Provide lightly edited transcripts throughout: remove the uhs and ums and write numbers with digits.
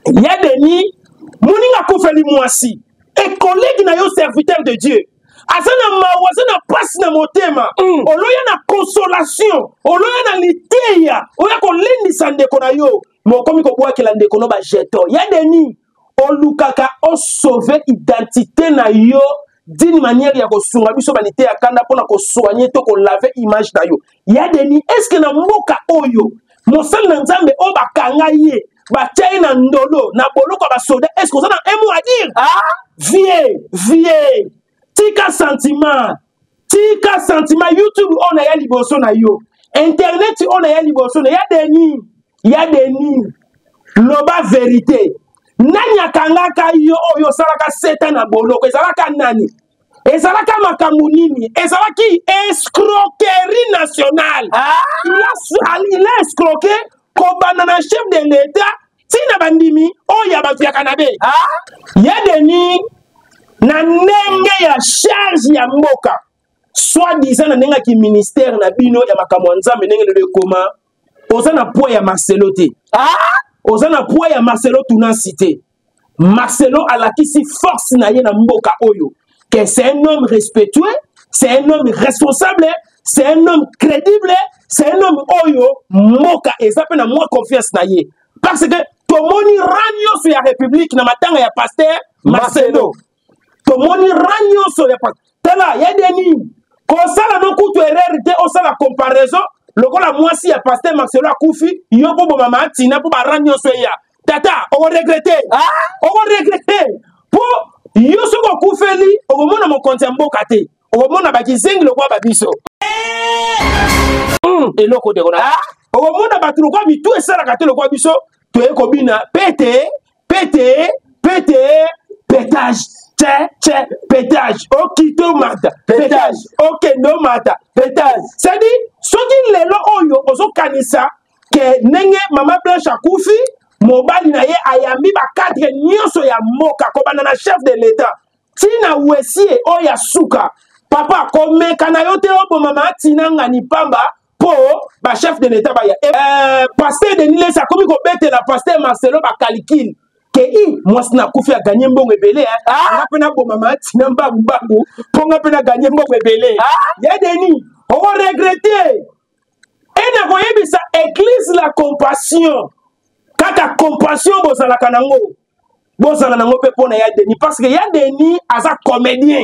Il y a des nids, Moninga Koufeli Mouassi, et collègue na yo serviteur de Dieu. Asana mawazana passe na motema. Oloya na consolation, oloya na liteya, oya ko lendi sande kona yo. Mo komi ko bwa kelande kono ba jeto. Il y a des nids, olukaka o sauver identité na yo d'une manière ya ko sunga biso banité ya kanda pona ko soigner to ko laver image na yo. Il y a des nids, est-ce que na mboka oyo mosal na nzambe o bakanga ye ba na ndolo na boloko ba soda, est-ce que ça a un mot à dire? Vieux tika sentiment YouTube on a ya liboso na yo, internet on a ya liboso na ya des nids loba vérité nanya kangaka yo oyo salaka seta na boloko ezalaka nani, ezalaka makambo nini, ezalaki escroquerie nationale. Il a escroqué kobana na chef de l'État tina bandimi oya bafia kanabe. Ya deni na nenge ya charge ya mboka soit disant na nenga ki ministère na bino ya makambo nzambe nenge le koma oza na poids ya Marcelo te. Oza na poids ya Marcelo tuna cité. Marcelo alakisi force na ye na mboka oyo que c'est un homme respectueux, c'est un homme responsable, c'est un homme crédible, c'est un homme oyo moka et ça peut na moi confiance na ye parce que tomoni ranyo sur la République na matanga ya pasteur Marcelo. Tomoni ranyo sur ya tala ya deni ko sala no kutu erreur au sala comparaison lokola mwasi ya pasteur Marcelo akufi yo bo mama tina po ba ranyo sur ya tata on regretter pour yo soko kufeli o mona mo konti mboka te o mona ba kizengi lokwa ba biso eloko de kona o mona ba truko mi tout esala ka te lokwa biso to e kobina pétage pétage okito mata pétage okendo mata pétage c'est dit soki lelo oyo ozo kanisa ke nenge mama Blanche akufi mobali na ye ayambi ba cadre nyonso ya moka kobana na chef de l'État tina wesie oya suka papa komeka na yo te obo mama tina ngani pamba po ba chef de l'État ba ya pasteur de Nile sa komi ko bete la pasteur Marcelo ba calcul ke moi na kufi a gagner mbongo ebele nga pena bo mama tina mbagu po nga pena gagner mbongo ebele ya deni on va regretter et na koyebisa église la compassion kaka compassion bozalaka nango bozala nango pe pona ya deni parce que ya deni aza comédien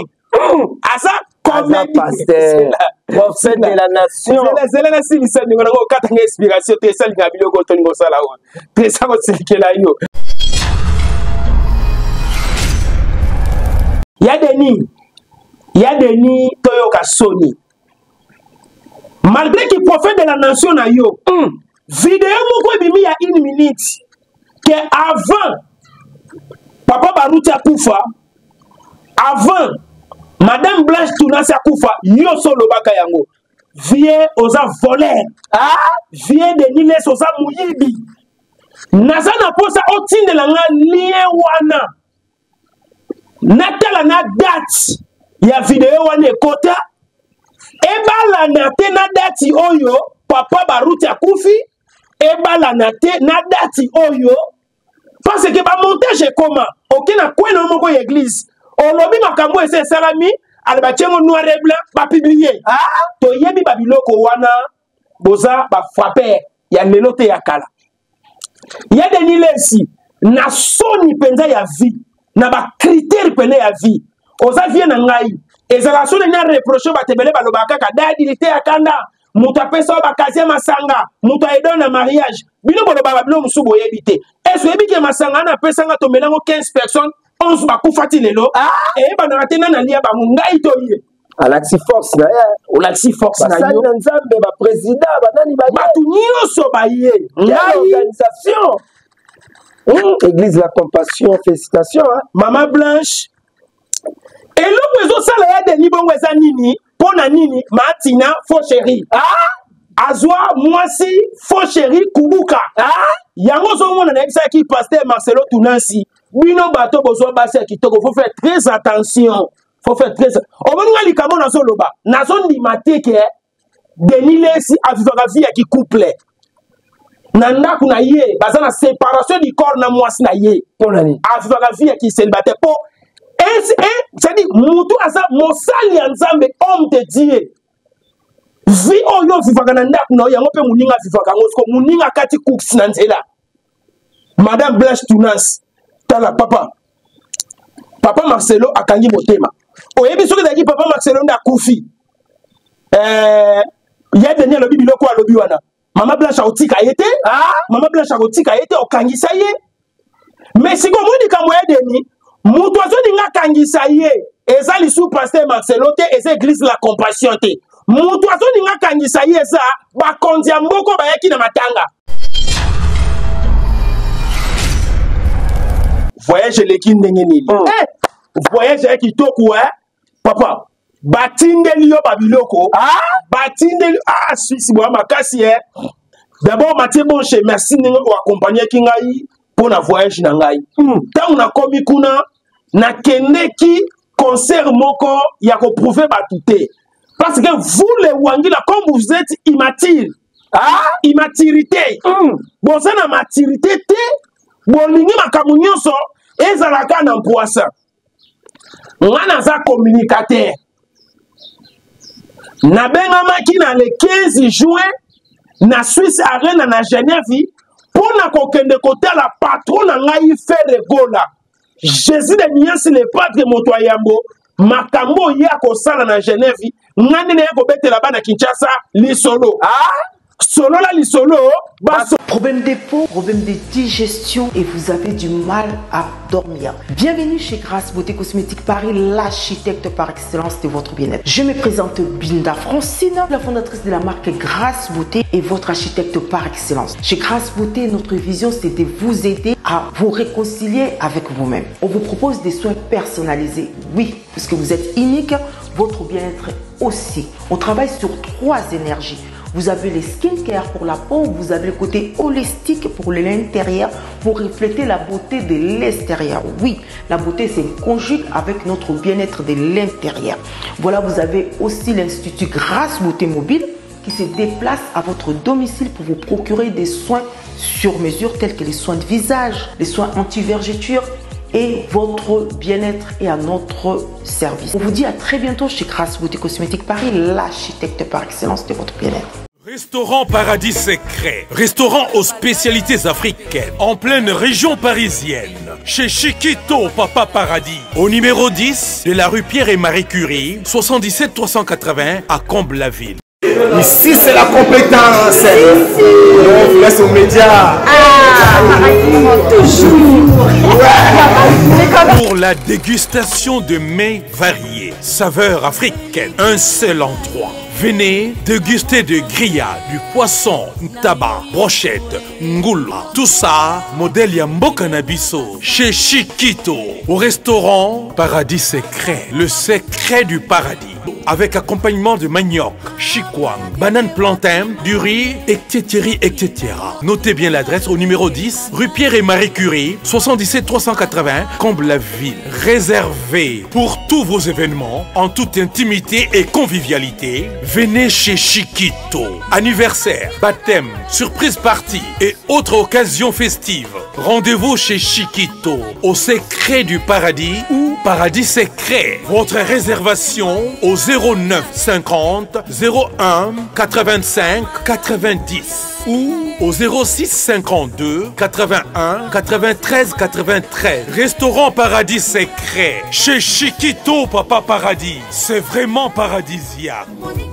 pasteur prophète de la nation c'est la silisa ningo nango katanga inspiration te sali na biloko to ningo sala o te sa ko sikela yo ya deni toyoka soni malgré que prophète de la nation na yo vidéo moko ebimi ya 1 minute que avant papa Baruti akufa avant madame Blanche Tunasi akufa yo solo baka yango vie oza voleur vie de Niles oza muyibi naza na posa otindela nga lien wana natala na date ya vidéo wana ekota ebala na te na date oyo papa Baruti akufi ebala na te na dati oyo parce que ba montage comment okena kwena moko ya église olobi makambo ese salami alba tchengo noir et blanc ba publier to yebi ba biloko wana boza ba frapper ya lelo te ya kala ya deni lesi na soni penza ya vie na ba critère pene ya vie oza vie na ngai ezala soni na reprocher ba tebele ba lobaka ka dadi te ya kanda mutu apesa bakazi masanga mutu aidon na mariage bino bolo baba bino musubo yebite eso yebike masanga na pesa nga to melango 15 personnes 11 bakufati lelo e bana ratena na lia ba ngai to ye alaxi force na ya olaxi force na yo nzambe ba président banani ba batu nyonso ba ye organisation église la compassion félicitations Maman Blanche eloko ezo sala ya deni bongo eza nini pona nini matina faux chéri azwa mwasi faux chéri kubuka yango zo mona na bisa ki pasteur Marcelo Tunasi bino bato bozwa basi kitoko faut faire très attention omonga likambo na soloba na zone limateke Denis Lesi avivaka vie ya ki couple Nanda kuna ye, baza na séparation du corps na mwasi na ye. Pour l'année. Avivaka vie qui célibataire. Pour c'est-à-dire, Moutou Asa, Mosali Nzambe, homme de Dieu. Vi oyo vivaka na ndaku na yango pe muninga vivaka ngosko muninga kati cooks na nzela. Madame Blanche Tunas, tala papa. Papa Marcelo akangi motema. Oyebi soki daki papa Marcelo nda kufi. Ya Daniel lobi biloko alobi wana. Mama Blanche otika yete? Mama Blanche otika yete okangisa ye. Mais siko moni ka moya demi, mutu azoni nga kangisa ye. Eza lisu pasteur Marcelo te, eza église la compassion te. Mutu azoni nga kangisa ye eza ba kondia mboko bayaki na matanga. Voyage leki ndenge nini. Voyage kitoko papa. Batindeli yo babiloko. Batindeli Suisse boa makasi D'abord Mathieu Bonche merci ningo accompagner kingai pour na voyage na ngai. Tant na komi kuna na kendeki concert moko ya ko prouver batute. Parce que vous les Wangila comme vous êtes immature. Immaturité. Bon ça na maturité te bolingi makamu nyonso ezalaka na poisa. Ngana za communicateur. Na bengamaki na le 15 juin na Suisse Arena na Genève pour na kokende côté la patron na ngai faire gola. Jésus de Nias le padre motoyambo makambo ya ko sala na Genève ngane na ko betela bana Kinshasa li solo. Solo la li solo. Problème de peau, problème de digestion et vous avez du mal à dormir. Bienvenue chez Grâce Beauté Cosmétique Paris, l'architecte par excellence de votre bien-être. Je me présente Binda Francine, la fondatrice de la marque Grâce Beauté et votre architecte par excellence. Chez Grâce Beauté, notre vision c'est de vous aider à vous réconcilier avec vous-même. On vous propose des soins personnalisés, oui, puisque vous êtes unique, votre bien-être aussi. On travaille sur 3 énergies. Vous avez les skincare pour la peau, vous avez le côté holistique pour l'intérieur, pour refléter la beauté de l'extérieur. Oui, la beauté c'est conjugue avec notre bien-être de l'intérieur. Voilà, vous avez aussi l'Institut Grâce Beauté Mobile qui se déplace à votre domicile pour vous procurer des soins sur mesure tels que les soins de visage, les soins anti-vergeture et votre bien-être est à notre service. On vous dit à très bientôt chez Grâce Beauté Cosmétique Paris, l'architecte par excellence de votre bien-être. Restaurant Paradis Secret, restaurant aux spécialités africaines, en pleine région parisienne, chez Chiquito Papa Paradis, au numéro 10 de la rue Pierre et Marie Curie, 77 380 à Comble-la-Ville. Ici c'est la compétence. On vous laisse aux médias. Pour la dégustation de mets variés, saveurs africaines, un seul endroit. Venez déguster de grillades, du poisson, tabac, brochette, ngoula. Tout ça, modèle Yamboka Nabiso, chez Chiquito, au restaurant Paradis Secret, le secret du paradis. Avec accompagnement de manioc, chikwang, banane plantain, du riz, etc. Notez bien l'adresse au numéro 10, rue Pierre et Marie Curie, 77 380, Comble-la-Ville. Réservé pour tous vos événements, en toute intimité et convivialité. Venez chez Chiquito. Anniversaire, baptême, surprise party et autres occasions festives. Rendez-vous chez Chiquito, au secret du paradis ou Paradis Secret. Votre réservation au 09 50 01 85 90 ou au 06 52 81 93 93. Restaurant Paradis Secret chez Chiquito Papa Paradis. C'est vraiment paradisiaque.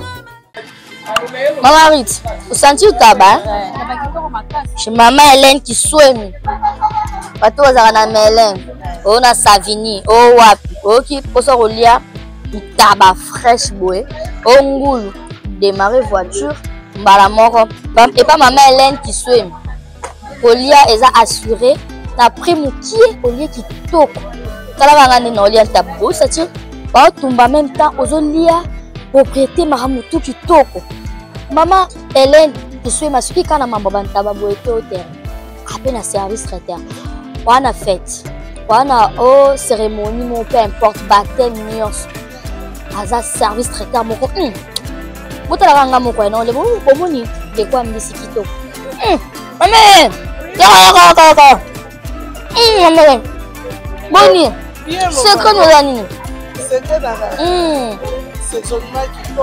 Maman Rit, vous sentez le tabac? Chez maman Hélène qui soigne. Pas tous les Hélène. On a Savini, oh wapi, oh qui pose au lit, tabac fraîche boué, oh ngoulou, démarrer voiture, balamoro. Et pas maman Hélène qui soigne. Au lit, elle a assuré, n'a pris mon pied au lit qui toque. Quand la vangane n'a lit ta bouche, ça tire, pas tomber en même temps aux lit. Propriété Mahamutu qui toko. Maman Hélène, qui suis ma suki kana mambaba ntababu ete au terre. Appelle un service traiteur. On a fête. On a cérémonie, mon peu importe, baptême, nyos. Aza service traiteur moko. Bota la ranga moko non le bon bomoni de quoi mbisikito. Maman, d'accord. Maman, Boni, c'est quoi nos années? C'est que c'est seulement qu'il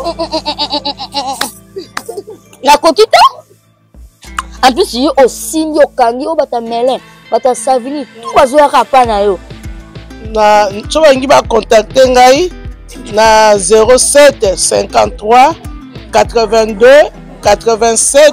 faut. La coquille? En plus, il y a aussi un kangi, un melon, un savini, tout à fait. Na tsobangi ba contacter ngai na 07 53 82 87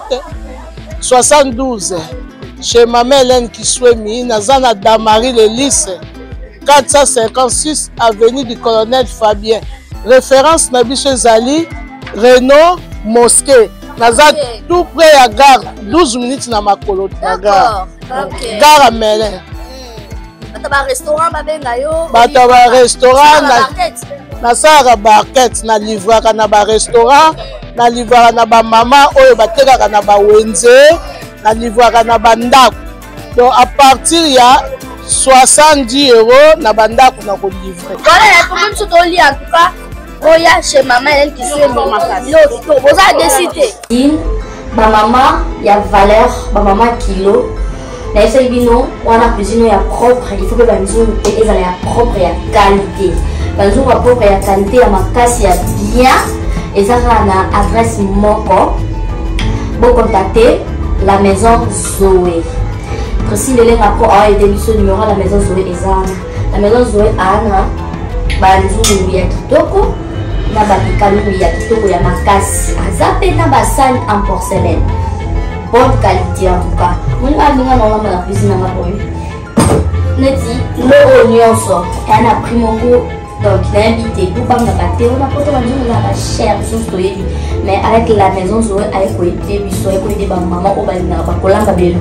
72 chez Maman Hélène Kiswemi Nazana Damari le lycée 456 avenue du Colonel Fabien. Référence na biso ezali Renault Mosquée. Naza tout près à gare 12 minutes na makolo na gare. Gare à Melun. Bata restaurant babenga yo. Bata restaurant na sara barquette na livraka na ba restaurant na livraka na ba mama oyo batekaka na ba wenze na livraka na ba ndako. Donc à partir ya 70 € na ba ndako na ko livrer. Voilà la commune tout au lit en tout cas. Oya chez Maman Hélène Kiswemi Lo vous a décidé. Ba maman ya valeur, ba maman kilo. Na esa bino wana cuisine ya propre, il faut que banzungu pe ezala ya propre ya qualité. Banzungu ya propre ya qualité ya makasi ya bien. Ezaka na adresse moko. Bon contacter la maison Zoé. Précis le lien rapport a été biso numéro la maison Zoé ezana. La maison Zoé ana banzungu ya kitoko na bakikalu ya kitoko ya makasi. Azape na basani en porcelaine. Bonne qualité en tout cas. Moi, je vais la cuisine pour lui. Le oignon sort. Et on a pris mon goût. Donc, il a invité. Nous, on a battu. On a porté la chair. Mais avec la maison, Zoé, avec le début, avec le maman, on va aller dans la bien.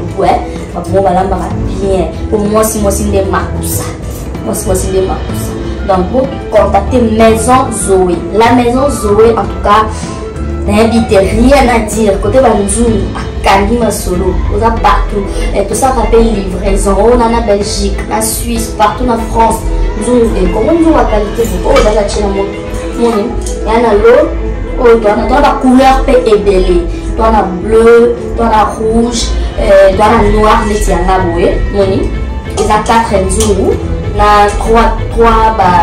Pour moi, si moi, c'est des marques. Moi, c'est des marques. Donc, vous contactez Maison Zoé. La Maison Zoé, en tout cas, n'invitez rien à dire. Côté Banzoum, à Kanima Solo, vous avez partout. Et tout ça s'appelle livraison. On en a Belgique, en Suisse, partout en France. Comment nous avons la qualité de l'eau? Dans la Chine, il y en a l'eau, dans la couleur ébélée. Dans la bleu, dans la rouge, dans la noire, les tiens là, vous voyez. Il y a 4 nzungu, na 3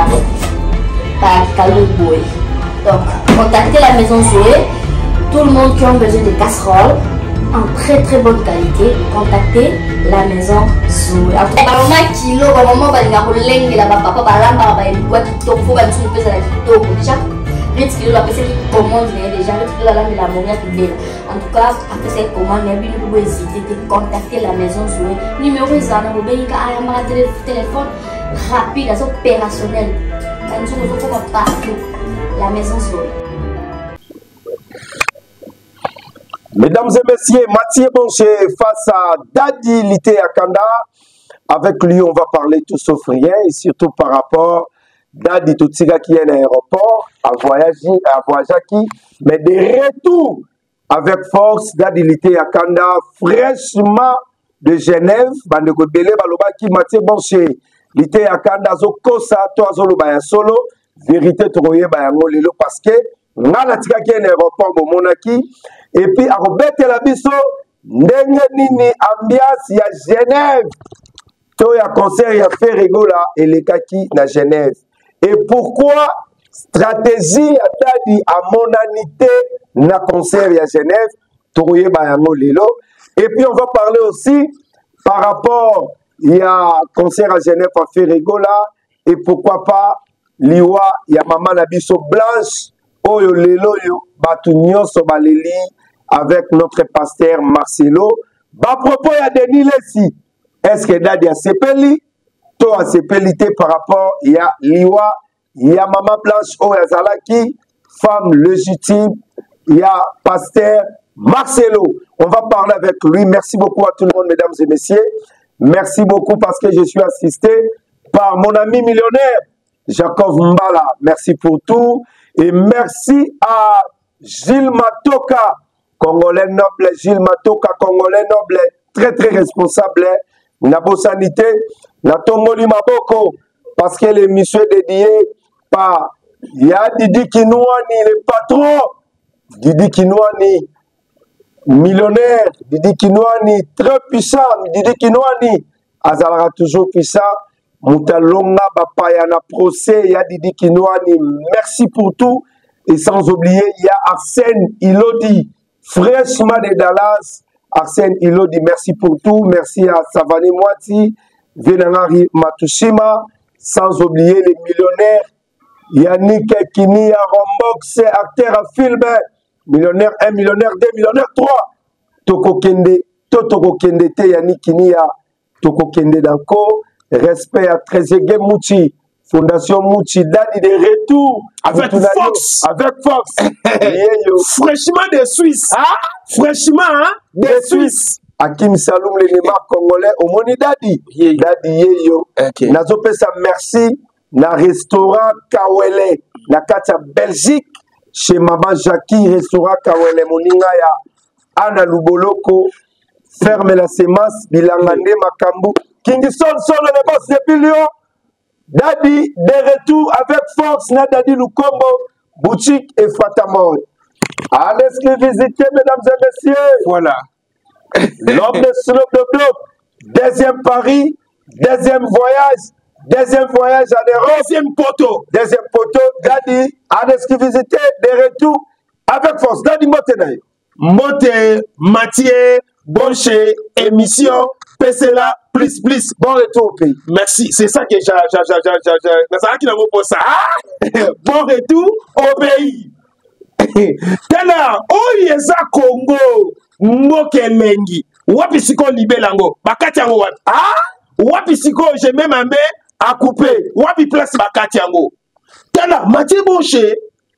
kalouboy. Donc, contactez la maison Zoé. Tout le monde qui a besoin de casseroles en très très bonne qualité, contactez la maison Zoé. Maman kilo, maman va aller là bas papa balamba va aller quoi qui faut va nous peser la kilo déjà. Vite kilo la personne qui commande déjà la monia qui belle. En tout cas, après cette commande, il faut pas hésiter de contacter la maison Zoé. Numéro ezana bobenga à ma téléphone rapide, opérationnel. Nous faut pas partout. La maison Zoé. Mesdames et messieurs, Mathieu Boncher face à Dadi Lité Akanda. Avec lui, on va parler tout sauf rien et surtout par rapport à Dadi Toutiga qui est à l'aéroport, à voyager, mais de retour avec force, Dadi Lité Akanda, fraîchement de Genève, Bandeko Bele Balobaki, Mathieu Boncher, Lité Akanda, Zokosa, Toazolo Solo, vérité Troye Bayango Lilo, parce que Nalatika qui est à l'aéroport, Monaki. Et puis, à Robert Telabiso, Ndengenini, ambiance, il y a Genève. Il y a concert, il y a fait rigola et les kaki na Genève. Et pourquoi stratégie à Dadi à monanité na concert, il y a Genève, Tourouye Bayango Lilo. Et puis, on va parler aussi par rapport, il y a concert à Genève, à fait rigola. Et pourquoi pas, Liwa, il y a Maman Nabiso Blanche. Oyo lelo yo batu nyonso baleli avec notre pasteur Marcelo. Ba propos ya Denis Lessi. Est-ce que Dadi a sepeli? To a sepelité par rapport ya Liwa, ya Maman Blanche Oya Zalaki, femme légitime, ya pasteur Marcelo. On va parler avec lui. Merci beaucoup à tout le monde, mesdames et messieurs. Merci beaucoup parce que je suis assisté par mon ami millionnaire Jacob Mbala. Merci pour tout. Et merci à Gilles Matoka, Congolais noble, Gilles Matoka, Congolais noble, très très responsable. Nabo Sanité, Natongoli Maboko, parce que l'émission est dédiée par Didi Kinouani, le patron, Didi Kinouani, millionnaire, Didi Kinwani, très puissant, Didi Kinwani, Azalara toujours puissant, Moutalonga, Bapayana procès, il y a Didi Kinwani, merci pour tout, et sans oublier, il y a Arsène Ilodi, fraîchement de Dallas, Arsène Ilodi, merci pour tout, merci à Savani Mwati, Venangari Matushima, sans oublier les millionnaires, Yannick Kini, Rombox, acteur à film, millionnaire 1, millionnaire 2, millionnaire 3. Toko Kende, Toko Kende, Yannick Kini, Toko Kende Danko, respect à Trezeguet Mouchi, Fondation Mouchi, Dadi de retour. Avec Fox. Avec Fox. Fraîchement des Suisses. Ah? Fraîchement hein? Des Suisses. Hakim Saloum, les Némar congolais, au Moni Dadi. Dadi Yeyo. Nazope sa merci. Na restaurant Kawele, na Katia Belgique, chez Maman Jackie, restaurant Kawele, Moninga ya Anna Luboloko, ferme la semence, Bilangande Makambu, Kingston son le boss depuis Lyon, Dadi de retour avec Fox, na Dadi Lukombo, boutique et Fatamor. Allez-y visiter, mesdames et messieurs. Voilà. L'homme de Snoop Dogg, deuxième Paris, deuxième voyage. Deuxième voyage à l'Europe. Deuxième poteau. Deuxième poteau. Dadi, allez-y visiter, de retour avec force. Dadi Motenaï. Mote, Mathieu, Bonché, émission, PCLA, plus. Bon retour au pays. Merci. C'est ça que j'ai. Bon retour au pays. Tala, Oyeza Congo, Mokelengi. Wapi siko libelango. Bakati yango wapi. Ah? Wapi siko, j'ai même ma main à couper. Wapi place bakati yango. Tala, Mathieu Bonché.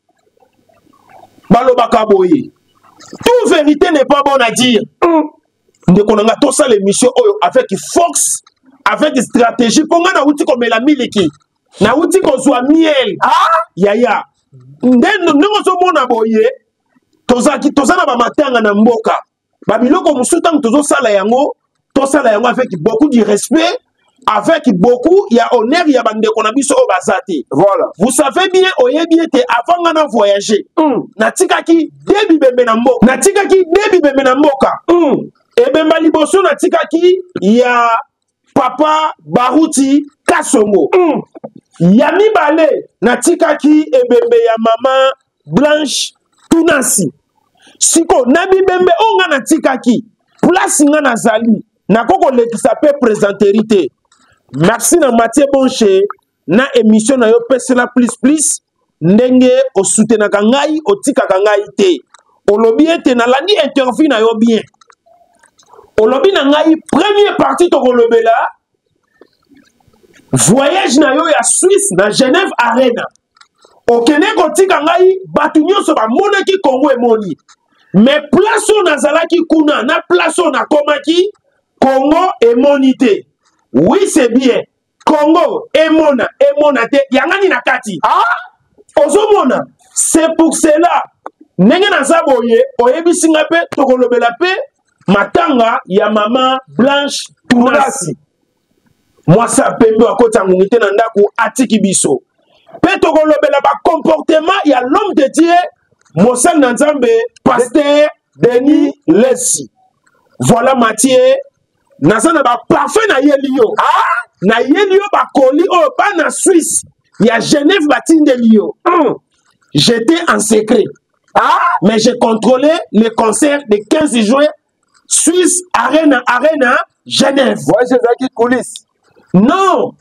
Balobaka boye. Toute vérité n'est pas bonne à dire. Ndekonanga tout ça l'émission avec Fox, avec stratégie. Ponga na uti comme la miliki. Na uti ko zwa miel. Ah, yaya. Ndenge zo mona boye. Toza na ba matanga na mboka. Ba biloko musutang tozo sala yango. To sala yango avec beaucoup de respect. Avec beaucoup, il y a honneur, il y a bande konabiso o bazati. Voilà. Vous savez bien, oye bien te avant ngana voyager. Natikaki debi bembe na mboka. Natikaki debi bembe na mboka. Et bemba liboso natikaki ya papa Baruti Kasongo. Ya mibale natikaki ebembe ya mama Blanche Tunasi. Siko nabi bembe o nga natikaki. Place nga nazali. Nakoko lekisa pe présenterité. Merci na Mathieu Bonché na émission na yo PCLA plus ndenge o soutenaka ngai o tikaka ngai te. Olobi ete na landi interview na yo bien. Olobi na ngai première partie to kolobela voyage na yo ya Suisse na Genève Arena. Okene ko tika ngai batu nyonso ba monaki Congo emoni. Mais place on nazalaki kuna na place on akomaki Congo emonité. Oui, c'est bien. Congo, Emona te, yangani na kati. Ah, ozomona. C'est pour cela. Nenge na zaboye, oyebi singape, tokolobela pe, matanga, ya mama Blanche Tunasi. Moi, ça pembe à côté ngungite na ndaku atiki biso. Pe tokolobela ba comportement, ya l'homme de Dieu, Mosal Nanzambe, pasteur Denis Lessi. Voilà Mathieu. Nazana ba parfait na yelio. Ah, na yelio ba koli oh ba na Suisse. Il y a Genève batinde lio. J'étais en secret. Ah, mais j'ai contrôlé le concert de 15 juin Suisse Arena Genève. Voyage ezaki coulisses. Non.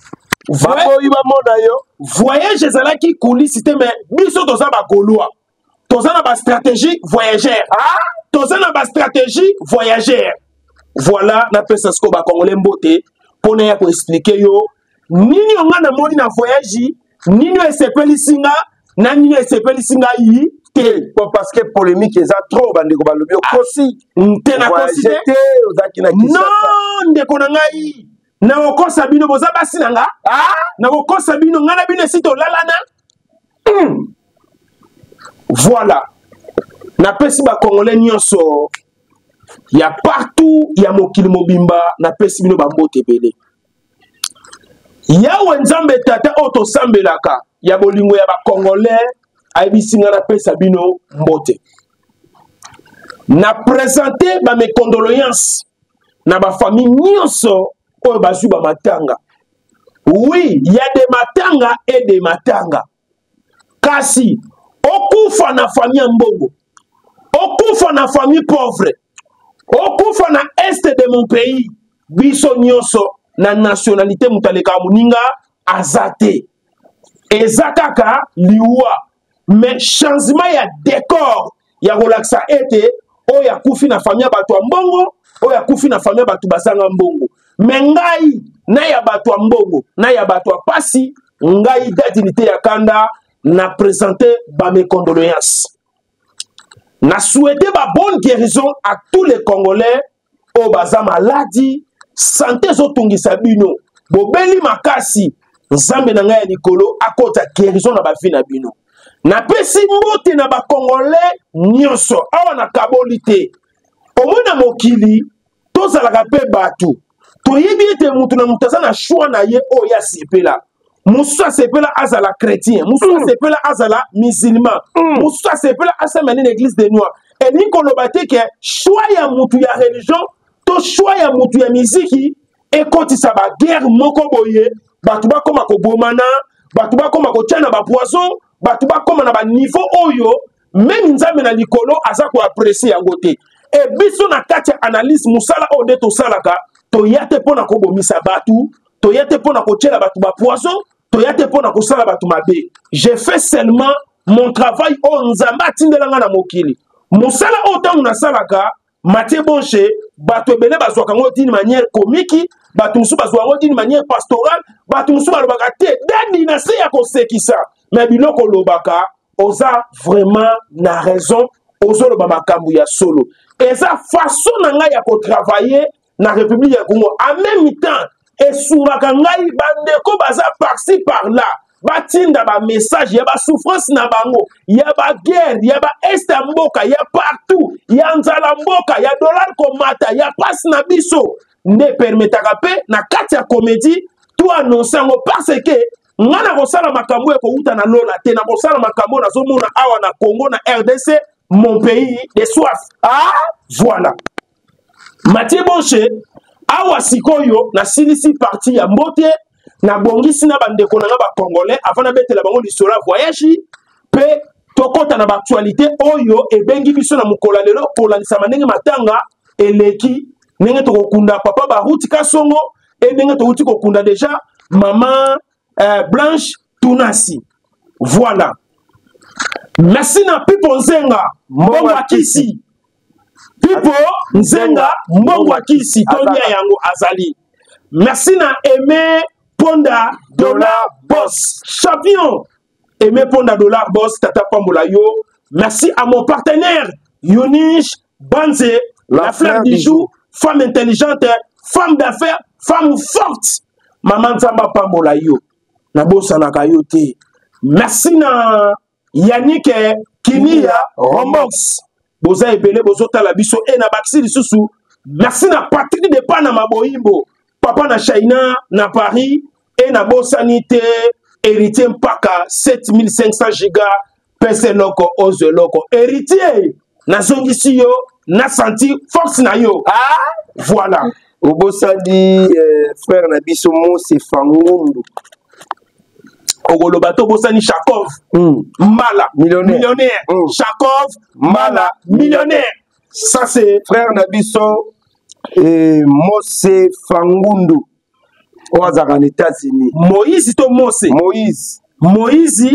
Voyage ezaki coulisses c'était mais biso toza ba goloa. Toza na ba stratégie voyageur. Ah, toza na ba stratégie voyageur. Voilà, na pesa sko ba Congolais mbote pour na ko expliquer yo nini onga na moni na voyage nini esepeli singa na nini esepeli singa yi te parce que polémique eza trop bande ko balobi okosi te na kosi te ozaki na kisa non ndeko na ngai na okosa bino boza basi nanga ah na okosa bino ngana bino sito lalana voilà na pesi ba Congolais nyonso. Il y a partout, il y a mokili mobimba na pesi bino bambote bele. Ya wenzambe tata oto sambelaka ya bolingo ya ba Congolais aibisinga na pesa bino mbote. na présenter ba mes condoléances na ba famille nyonso oyo bazwi ba matanga. Oui, il y a des matanga et des matanga. Kasi okufa na famille mbongo, okufa na famille pauvre, okufa na est de mon pays, biso nyonso na nationalité mutaleka muninga azate. Ezakaka liwa, mais changement ya décor ya relaxa ete o ya kufi na famille batu mbongo, o ya kufi na famille batu basanga mbongo. Mais ngai na ya batu mbongo, na ya batu pasi, ngai dadilité ya kanda na présenter ba mes condoléances. Na souhaité ba bonne guérison à tous les Congolais au baza maladie, santé zotungisa bino, bobeli makasi, nzambe na ngai ya likolo akota guérison na ba vie na bino. Na pesi mbote na ba Congolais nyonso awa na kabolite. Omona mokili tozalaka pe batu. Toyebi ete mutu na mutaza na choix na ye o ya sepela. Musa sepela azala chrétien, Musa sepela azala musulman, Musa sepela azala l'église des noirs. Et ni kolobate ke choix ya mutu ya religion, to choix ya mutu ya miziki e kotisa ba guerre moko boye, batu ba koma ko bomana, batu ba koma ko tiana ba poison, batu ba koma na ba niveau oyo, même nzambe na likolo aza ko apprécier yango te. E biso na kati analyse musala o de to salaka, to yate pona ko bomisa batu, to yate pona ko tiela batu ba poison. J'ai fait seulement mon travail au Nzamba tindelanga na mokili. Musala autant na salaka Mathieu Bonche bato ebele bazwaka ngo d'une manière comique, bato musu bazwa ngo d'une manière pastorale, bato musu balobaka te dadi na se ya kosekisa. Mais biloko lobaka oza vraiment na raison ozo loba makambu ya solo. Eza façon na nga ya ko travailler na République ya Congo en même temps. Et soumaka ngai bandeko baza par-ci par-là. Batinda ba message, ya ba souffrance na bango, ya ba guerre, ya ba est mboka, ya partout, ya nzala mboka, ya dollar komata, ya passe na biso. Ne permetaka pe na kati ya comédie tout annoncer ngo parce que ngana kosala makambo ya kouta na lola te na kosala makambo na zomona awa na Congo na RDC, mon pays de soif. Ah, voilà. Mathieu Bonche awa sikoyo na silisi parti ya mbote na bongisi na bandeko na ba congolais avant na betela bango lisolo voyage pe tokota na ba actualité oyo ebengi biso na mukola lelo kolandisa manenge matanga eleki nenge tokokunda papa Baruti Kasongo et nenge tokuti kokunda déjà maman Blanche Tunasi. Voilà. Merci na Pipo Nzenga Mbongwa Kisi. Pipo Nzenga Mbongwa Kisi Tonia yango azali. Merci na Aimé Ponda Dollar Boss champion. Aimé Ponda Dollar Boss Tata Pambola yo. Merci à mon partenaire Yunish Banze, la fleur du jour, femme intelligente, femme d'affaires, femme forte. Maman Zamba Pambola yo. Na bossa na kayote. Merci na Yannick Kinia Romox. Boza ebele bozota la biso e na baxi lisusu. Merci na Patrick de Panama Boimbo. Papa na China na Paris et na Bosanité héritier mpaka 7500 giga PC loko ose loko héritier na zongisi yo na senti force na yo. Ah voilà. Obosadi frère na biso Mose Fangundu. Ogolobato Bosani Chakov, Mala, millionnaire. Chakov, Mala, millionnaire. Ça c'est frère Nabiso et Mose Fangundu. Aux États-Unis. Moïse to Mose. Moïse. Moïse.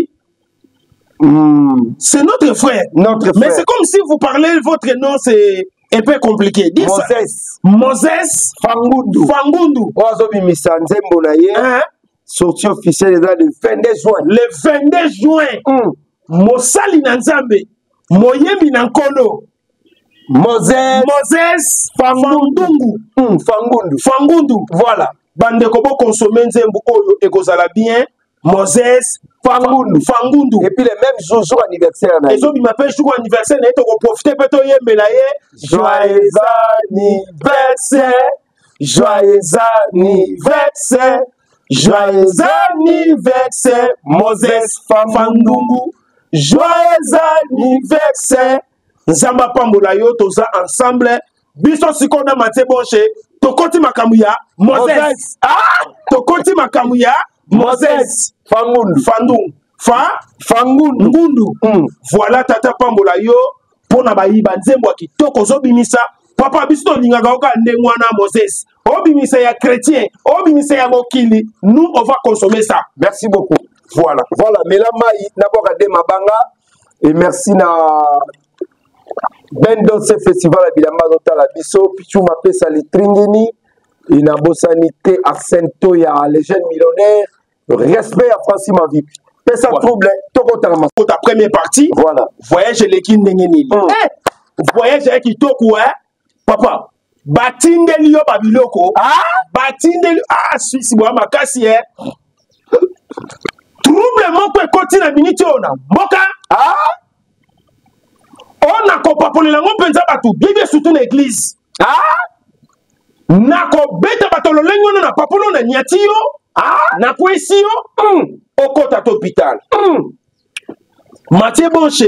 C'est notre frère. Notre frère. Mais c'est comme si vous parlez votre nom, c'est un peu compliqué. Dis Moses. Moses Fangundu. Fangundu. Ozobi Misanze Mbonaye. Sortie officielle le 22 juin. Le 22 juin. Mosali Nanzambe. Moyembi Nankolo. Moses Fangundungu. Fangundu. Voilà. Bande kobo consommer nzembu oyo ekozala bien. Moses Fangundu. Et puis le même jour anniversaire. Et so bima pe jour anniversaire na to ko profiter pe to yembela ye. Joyeux anniversaire. Joyeux anniversaire. Joyeux anniversaire, Moses Fangundungu. Joyeux anniversaire, Nzamba pambola yo toza ensemble biso sikona Mathieu Bonche tokoti makamuya Moses tokoti makamuya Moses Fangundu voilà tata pambola yo pona bayiba nzembo ya kitoko zobimisa papa biso lingaka oka ndengwana Moses obimisa ya chrétien obimisa ya mokili nous on va consommer ça. Merci beaucoup. Voilà Melama d'abord à Mabanga et merci na ben dans ce festival à Bilamba dans la biso pichu m'appelle ça les tringeni et na bosanité Arsène Toya les jeunes millionnaires respect à Francis ma vie et ça trouble pour ta première partie voilà voyage l'équipe ndengeni voyage avec kitoko papa batindeli yo babiloko batindeli suisse bo makasi trouble moko ekoti na minute ona mboka on a kopapolela ngo penza batu bibi surtout l'église na ko beta batolo lengo na papolo na nyati yo na kwesi yo okota to hôpital Mathieu Bonche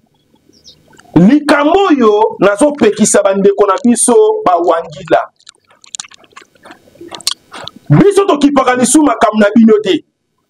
likambo yo nazo pekisa bandeko na biso ba wangila biso to kipaka lisu makam na bino te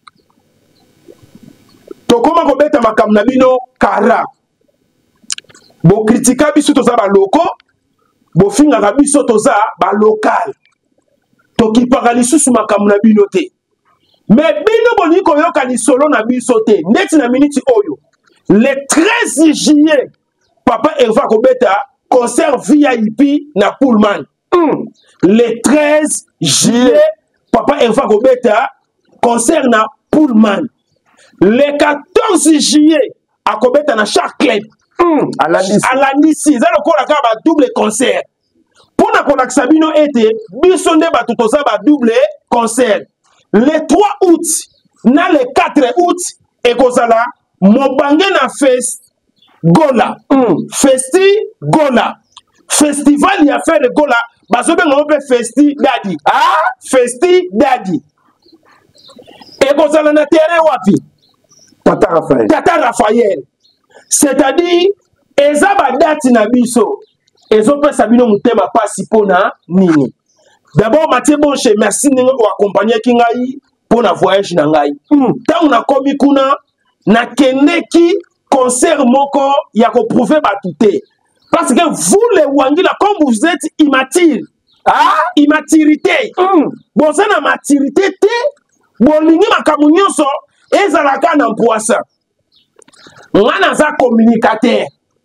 to koma ko beta makam na bino kara bo kritika biso toza ba loko bo finga biso toza ba local to kipaka lisu makam na bino te mais bino boni ko yoka ni solo na biso te neti na minute oyo le 13 juillet papa Eva Kobeta concert VIP na Pullman. Le 13 juillet papa Eva Kobeta concert na Pullman. Le 14 juillet à Kobeta na Charclay à la Nissi ça le kola ka ba double concert pour na kola Sabino été bisonde ba tutosa ba double concert le 3 août na le 4 août et kozala mobange na fest Gola, Festi Gola, Festival y a fait de Gola, basobe ngombe Festi Daddy, Festi Daddy. Et kozala na terrain wapi? Tata Raphaël. C'est-à-dire, ezaba dati na biso, ezope sabino mutema pasi pona nini. D'abord Mathieu Bonche, merci ningo ko accompagner kingai pona voyage na ngai. Tant na komi kuna na kendeki concert moko ya ko prouver batouté parce que vous les wangila comme vous êtes immature immaturité bon ça na maturité té bon lingi makamu nyonso ezalaka na poisa ngana za communicateur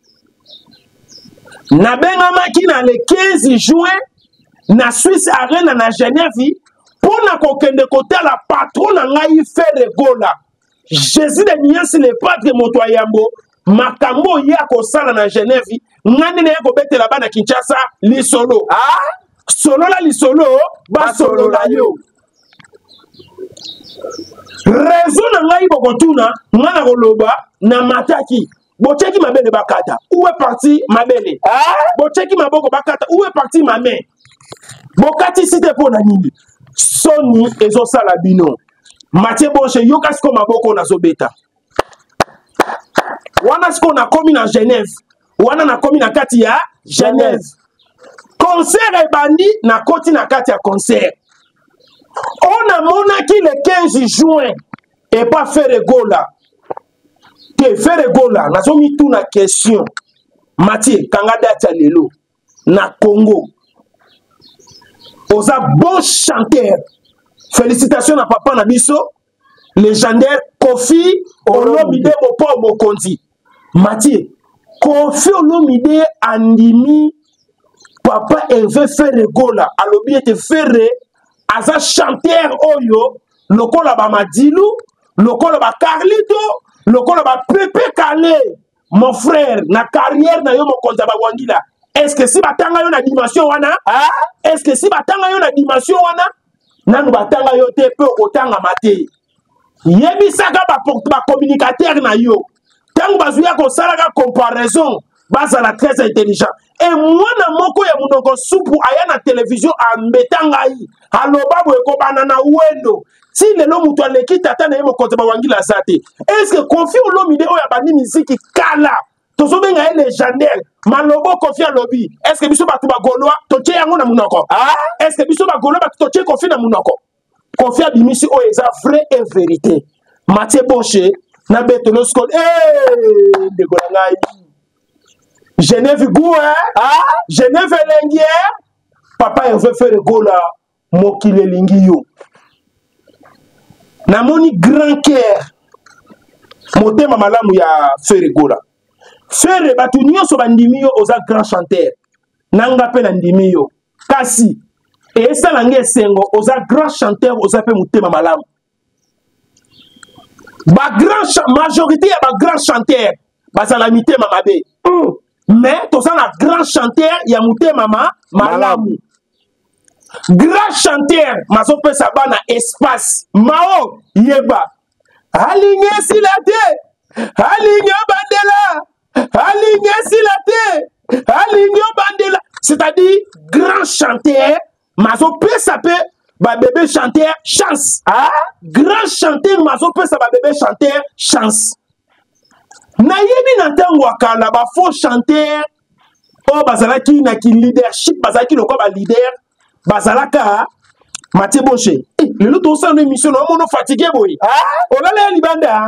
na bengamaki na le 15 juin na Suisse Arena na Genève pour na kokende kota la patron na ngai faire gola Jésus de Nias le padre Motoyambo makambo ya ko sala na Genève ngane na ko bete la bana Kinshasa li solo solo la li solo ba solo la yo raison na ngai bokotuna ngana koloba na mataki bocheki mabele bakata où est parti mabele bocheki maboko bakata où est parti ma main bokati site pona nini soni ezo sala bino Mathieu Bonche yoka siko maboko na zobeta wana siko na komi na Genève wana na komi na kati ya Genève concert ebandi na koti na kati ya concert on a monaki le 15 juin et pas faire gola que faire gola na zomi tout na question Mathieu kanga date lelo na Congo oza bon chanteur. Félicitations à papa Nabiso, légendaire Kofi Olomide Mopo Mokonzi. Mathieu, Kofi Olomide andimi papa veut faire gola. Alobi était ferré, aza chanteur oyo, lokola ba Madilu, lokola ba Carlito, lokola ba Pepe Kale. Mon frère, na carrière na yo Mokonzi ba Wangila. Est-ce que si batanga yo na dimension wana? Est-ce que si batanga yo na dimension wana? Nanu batanga yo te pe otanga mate yebisaka ba communicateur na yo tangu bazuya ko salaka comparaison bazala très intelligent et mwana moko ya munoko supu aya na télévision ambetanga yi aloba bo ko banana wendo si lelo mutu aleki tata na ye mokonzi ba wangila zate est-ce que Kofi Olomide oya bandi miziki kala tozobenga légendaire malobo Kofi alobi est-ce que biso batu bagoloa toche yango na munoko est-ce que biso bagoloa batu toche Kofi na munoko Kofi abimisi o eza vrai et vérité Mathieu Boche na betolo skol de golangai Genève Goua Genève Lengière papa il veut faire le gola mokile lingio namoni grand cœur motema malamu ya faire gola faire batu nyonso bandimi yo oza grand chanteur nanga pe na ndimi yo kasi esala nge sengo oza grand chanteur oza pe motema malamu ba grand majorité ya ba grand chanteur bazala mitema mabe mais toza na grand chanteur ya motema malamu grand chanteur mazopesa bana espace mao yeba aligné silate aligné bandela aligné silate aligné bandela c'est-à-dire grand chanteur mazopesa pe ba bébé chanteur chance grand chanteur mazopesa ba bébé chanteur chance na yebi na ntango akala ba faux chanteur o bazalaki na ki leadership bazalaki lokwa ba leader bazalaka Mathieu Boche le lot au sein de l'émission on mono fatigué boy on a les libanda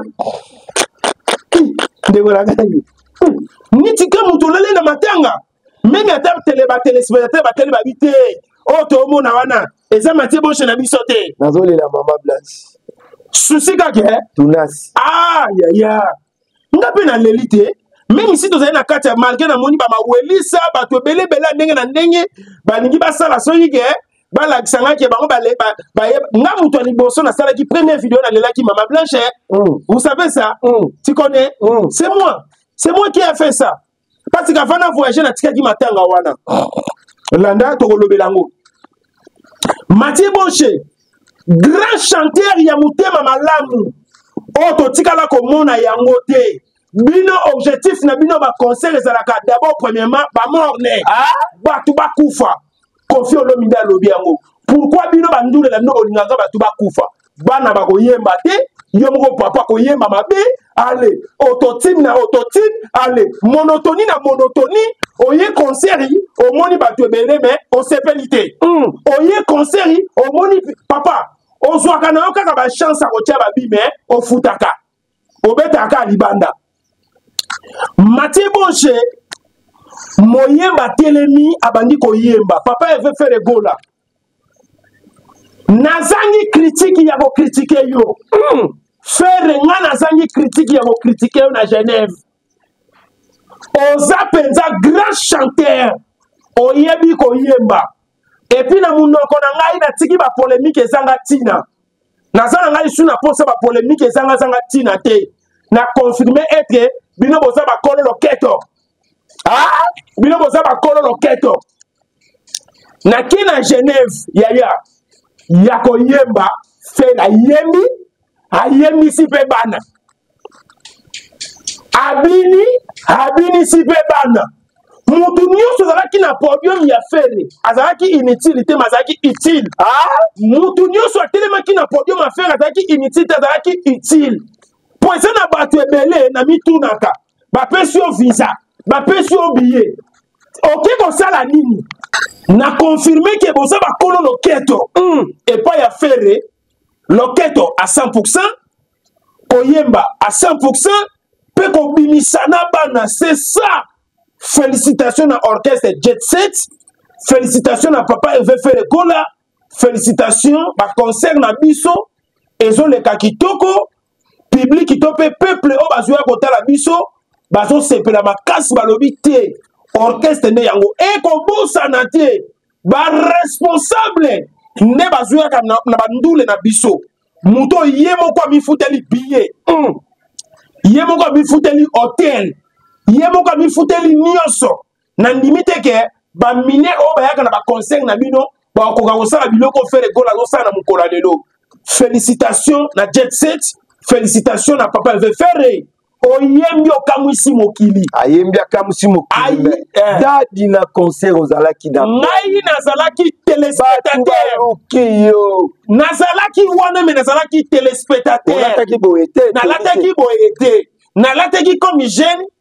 de voilà ni tika mutolele na matanga mais ata téléspectateur ba télé ba bité o to mona wana eza Mathieu Boche na bisote nazole la mama Blanche souci kake tunas ya ngape na l'élite même si tu as na kati malgré na moni ba mawelisa ba to belé ndenge na ndenge ba ningi ba sala soyi ke ba la kisanga ke ba nga muto ni boso na sala ki première vidéo na lela ki Mama Blanche vous savez ça tu connais c'est moi qui ai fait ça parce que avant de voyager na tika ki matanga wana landa to kolobelango Mathieu Boche grand chanteur ya motema malamu o to tika la ko mona yango te bino objectif na bino ba concert ezalaka d'abord premièrement ba morne batu ba kufa Kofi Olomide alobi yango pourquoi bino ba ndule la no olinganga batu ba kufa bana ba koyemba te yo moko papa koyemba mabe allez autotune na autotune allez monotonie na monotonie oye concert o moni batu ebele mais on sepelité oye concert o moni papa ozwaka na yo kaka ba chance a kotia ba bi mais o futaka obetaka libanda Mathieu Boche moyemba telemi abandi koyemba papa veut faire le gola nazangi critique ya ko critiquer yo faire nga nazangi critique ya ko critiquer yo na Genève oza penza grand chanteur oyebi koyemba et puis na munoko na ngai na tiki ba polémique ezanga tina nazana ngai suna posa ba polémique ezanga tina te na confirmer être bino boza ba kolo loketo bino boza ba kolo loketo na kina Genève ya koyemba fe na ayembi si pe bana abini si pe bana mutu nyonso azalaki na podium ya fere azalaki inutile te mazalaki utile mutu nyonso atelemaki na podium ya fere azalaki inutile te azalaki utile po eza na bato ebele na mitunaka bapesi yo visa bapesi yo billet oke kosala nini na confirme ke boza bakolo loketo epai ya fere loketo à 100% koyemba à 100% pe kobimisa na bana c'est ça. Félicitations à orchestre Jet Set, félicitations à papa Hervé Ferekola, félicitations à concert na biso ezo le kakitoko public kitope peuple o bazwa kota la biso bazo sepela makasi balobi te orchestre ne yango e ko bosa na te ba responsable ne bazwa ka na bandule na biso muto yemo kwa mifuteli billet yemo kwa mifuteli hotel yemo kwa mifuteli nyonso na ndimite ke ba mine o bayaka na ba concert na bino ba ko kosala biloko fere gola zo sana mukola lelo. Félicitations na Jet Set, félicitations na papa Hervé Ferre. Oyembi okamwisi mokili. Ayembi akamwisi mokili. Dadi na concert ozalaki da. Ngai nazalaki téléspectateur. Okiyo. Nazalaki wana me nazalaki téléspectateur. Nalataki boyete. Nalataki boyete. Nalataki comme jeune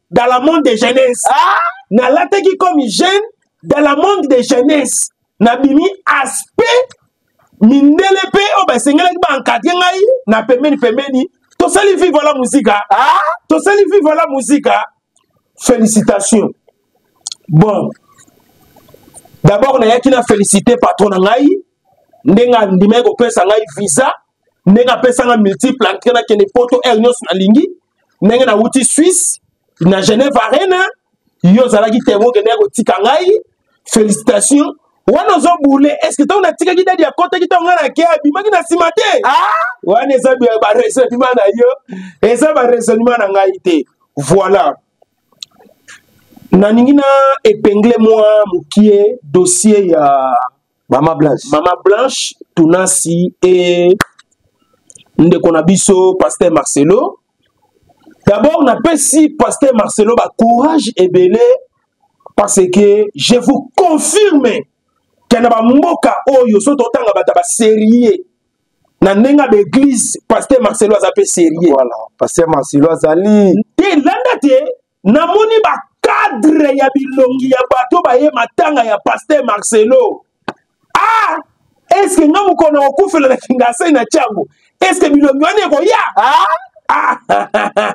dans le monde de jeunesse. Nalataki comme jeune dans le monde de jeunesse. Nabimi aspect mindele pe o sengela ba encadrer ngai na pemeni to sali vivre la musique. To sali vivre la musique. Félicitations. Bon. D'abord na yaki na féliciter patron ngai ndenga ndime ko pesa ngai visa ndenga pesa nga multiple entrée na kene poto ernos na lingi ndenga na wuti Suisse na Genève Arena yo zalaki temo ke nego tika ngai félicitations. Wana zo boule est-ce que tu as tika kidadi ya kota kita ngana ke abimaki na simate wana eza ba raisonnement na yo eza ba raisonnement na ngai te. Voilà. Naningina épinglé moi mukie dossier ya Mama Blanche Tunasi et ndeko na biso Pasteur Marcelo. D'abord na pesi Pasteur Marcelo ba courage et belé parce que je vous confirme que na ba mboka oyo so totanga bata ba sérieux na nenga d'église Pasteur Marcelo azape sérieux. Voilà, Pasteur Marcelo azali te landate na moni ba cadre ya bilongi ya bato ba ye matanga ya Pasteur Marcelo. Est-ce que nous avons fait la kingasai na chango? Est-ce que bilongi wane ko ya?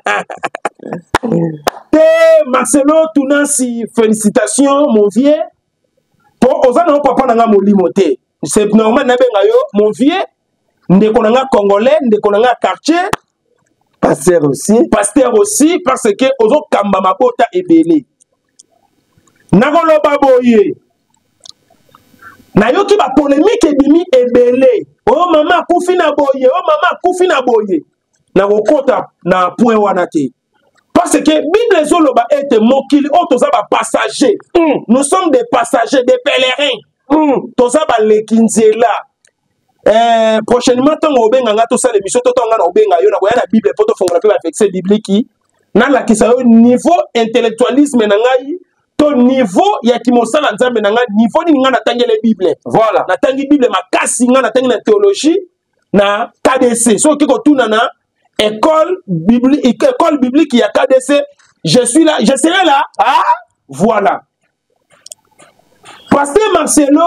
Marcelo Tunasi, félicitations mon vieux. Pour osana papa nanga molimote. C'est normal na benga yo mon vieux. Ndeko nanga congolais, ndeko nanga quartier. Pasteur aussi parce que ozo kamba mabota ebele. Nagolo baboye. Nayoki ba polémique ebimi ebele. Oh mama kufi na boye, oh mama kufi na boye. Na kokota na point wana te. Parce que Bible zoloba ete mokili o toza ba passager. Nous sommes des passagers, des pèlerins. Toza ba lekinzela. Prochainement tango obenga nga to sala émission to tonga na obenga yo na koya na Bible poto fongola pe ba verset biblique. Na la kisa yo niveau intellectualisme na ngai. Ton niveau ya kimosala nzambe na nga niveau ni nga na tangele Bible. Voilà, na tangi Bible makasi nga na tangi na théologie na KDC. So kiko tuna na école biblique ya KDC, je suis là, je serai là. Voilà. Pasteur Marcelo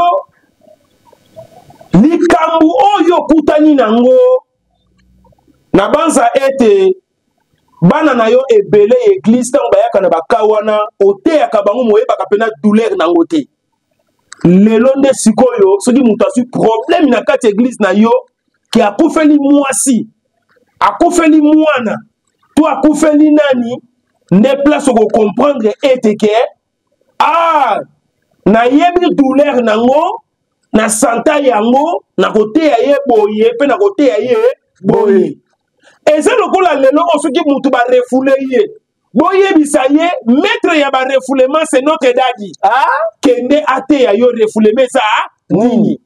likambu oyo kutani nango na banza ete bana na yo ebele église tango bayaka na bakawana ote ya kabango moyeba kapena douleur nango te. Lelo nde sikoyo soki mutu asu problème na kati église na yo ki akufeli mwasi akufeli mwana to akufeli nani ne place ko comprendre ete ke na yebi douleur nango na santa yango na kote ya ye boye pe na kote ya ye boye. Et c'est le coup là, le long, ce qui moutou ba refoulé ye. Boye bisaye, maître ya ba refoulement, c'est notre daddy. Kende ate ya yo refoulé, mais ça, nini.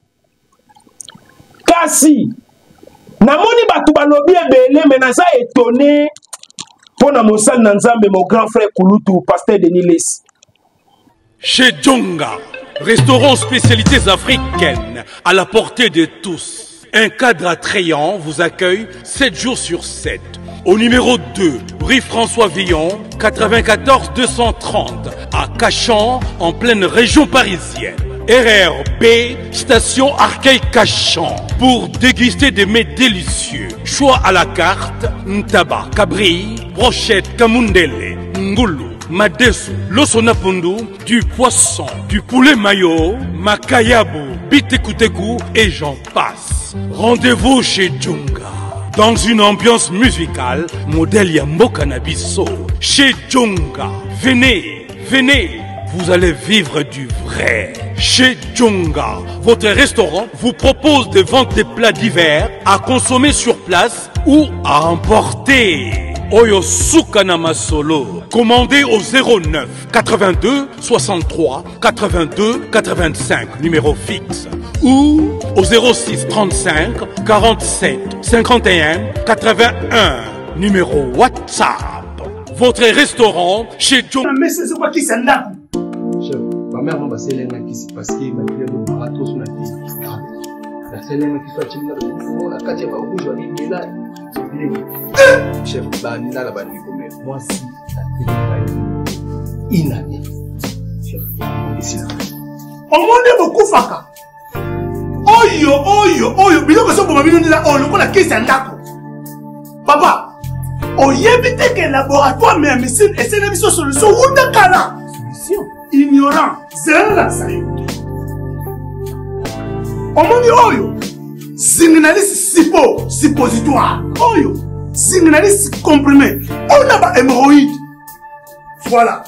Kasi, na moni batu ba lobi ebele, mais na ça étonné, pour na monsal nanzambe, mon grand frère Kouloutou, pasteur Denis Les. Chez Djonga, restaurant spécialités africaines, à la portée de tous. Un cadre attrayant vous accueille 7 jours sur 7. Au numéro 2, rue François Villon, 94 230, à Cachan, en pleine région parisienne. RRB, station Arcueil-Cachan, pour déguster des mets délicieux. Choix à la carte, ntaba, cabri, brochette, kamundele, ngoulou, madesu, losonapundu, du poisson, du poulet mayo, makayabu, bitekuteku et j'en passe. Rendez-vous chez Djonga, dans une ambiance musicale, modèle Yambo Cannabiso. Chez Djonga, venez, venez, vous allez vivre du vrai. Chez Djonga, votre restaurant vous propose de vendre des plats divers à consommer sur place ou à emporter. Oyo Sukanama Solo. Commandez au 09 82 63 82 85, numéro fixe. Ou au 06 35 47 51 81, numéro WhatsApp. Votre restaurant chez John. Mais c'est quoi qui s'en a? Ma mère m'a passé l'un qui s'est passé, malgré le marathon sur la vie. La scène qui soit timide, on a 4 jours, je vais aller là. Chef, banina la bandi comme moi si une année. Chef, ici là. Au monde beaucoup faka. Oyo, biloko so boma bino ndila o lokola kesi ya ndako. Papa, oyebite que laboratoire mais médecine et c'est une solution ou de kala. Solution ignorant, c'est la sayo. Omoni oyo, signaliste suppositoire. Oyo, signaliste comprimé. On a pas hémorroïde. Voilà.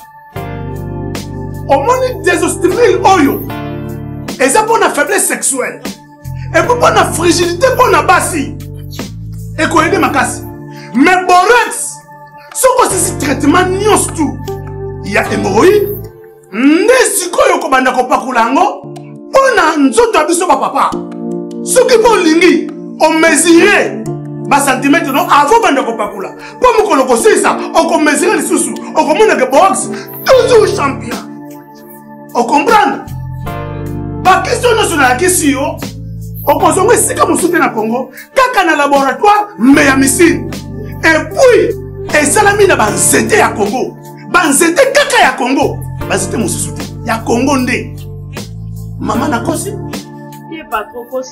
Omoni désostérile oyo. Et ça pour la faiblesse sexuelle. Et pour la fragilité pour la bassi. Et qu'on aide ma casse. Mais borex, ce que c'est traitement nios tout. Il y a hémorroïde. N'est-ce qu'on a pas coulango? On a un autre abisso papa. Ce qui peut lingi, on mesurait. Bas centimètre non avant bandako pakula. Pour me colocoser ça, on peut mesurer les sous-sous. On commande que box toujours champion. On comprend? La question nationale question, on consomme si comme soutien à Congo, kaka na laboratoire mais à missile. Et puis, et salami na banzete à Congo. Banzete kaka ya Congo. Banzete mon soutien. Ya Congo ndé. Maman na kosi? Il pas trop kosi.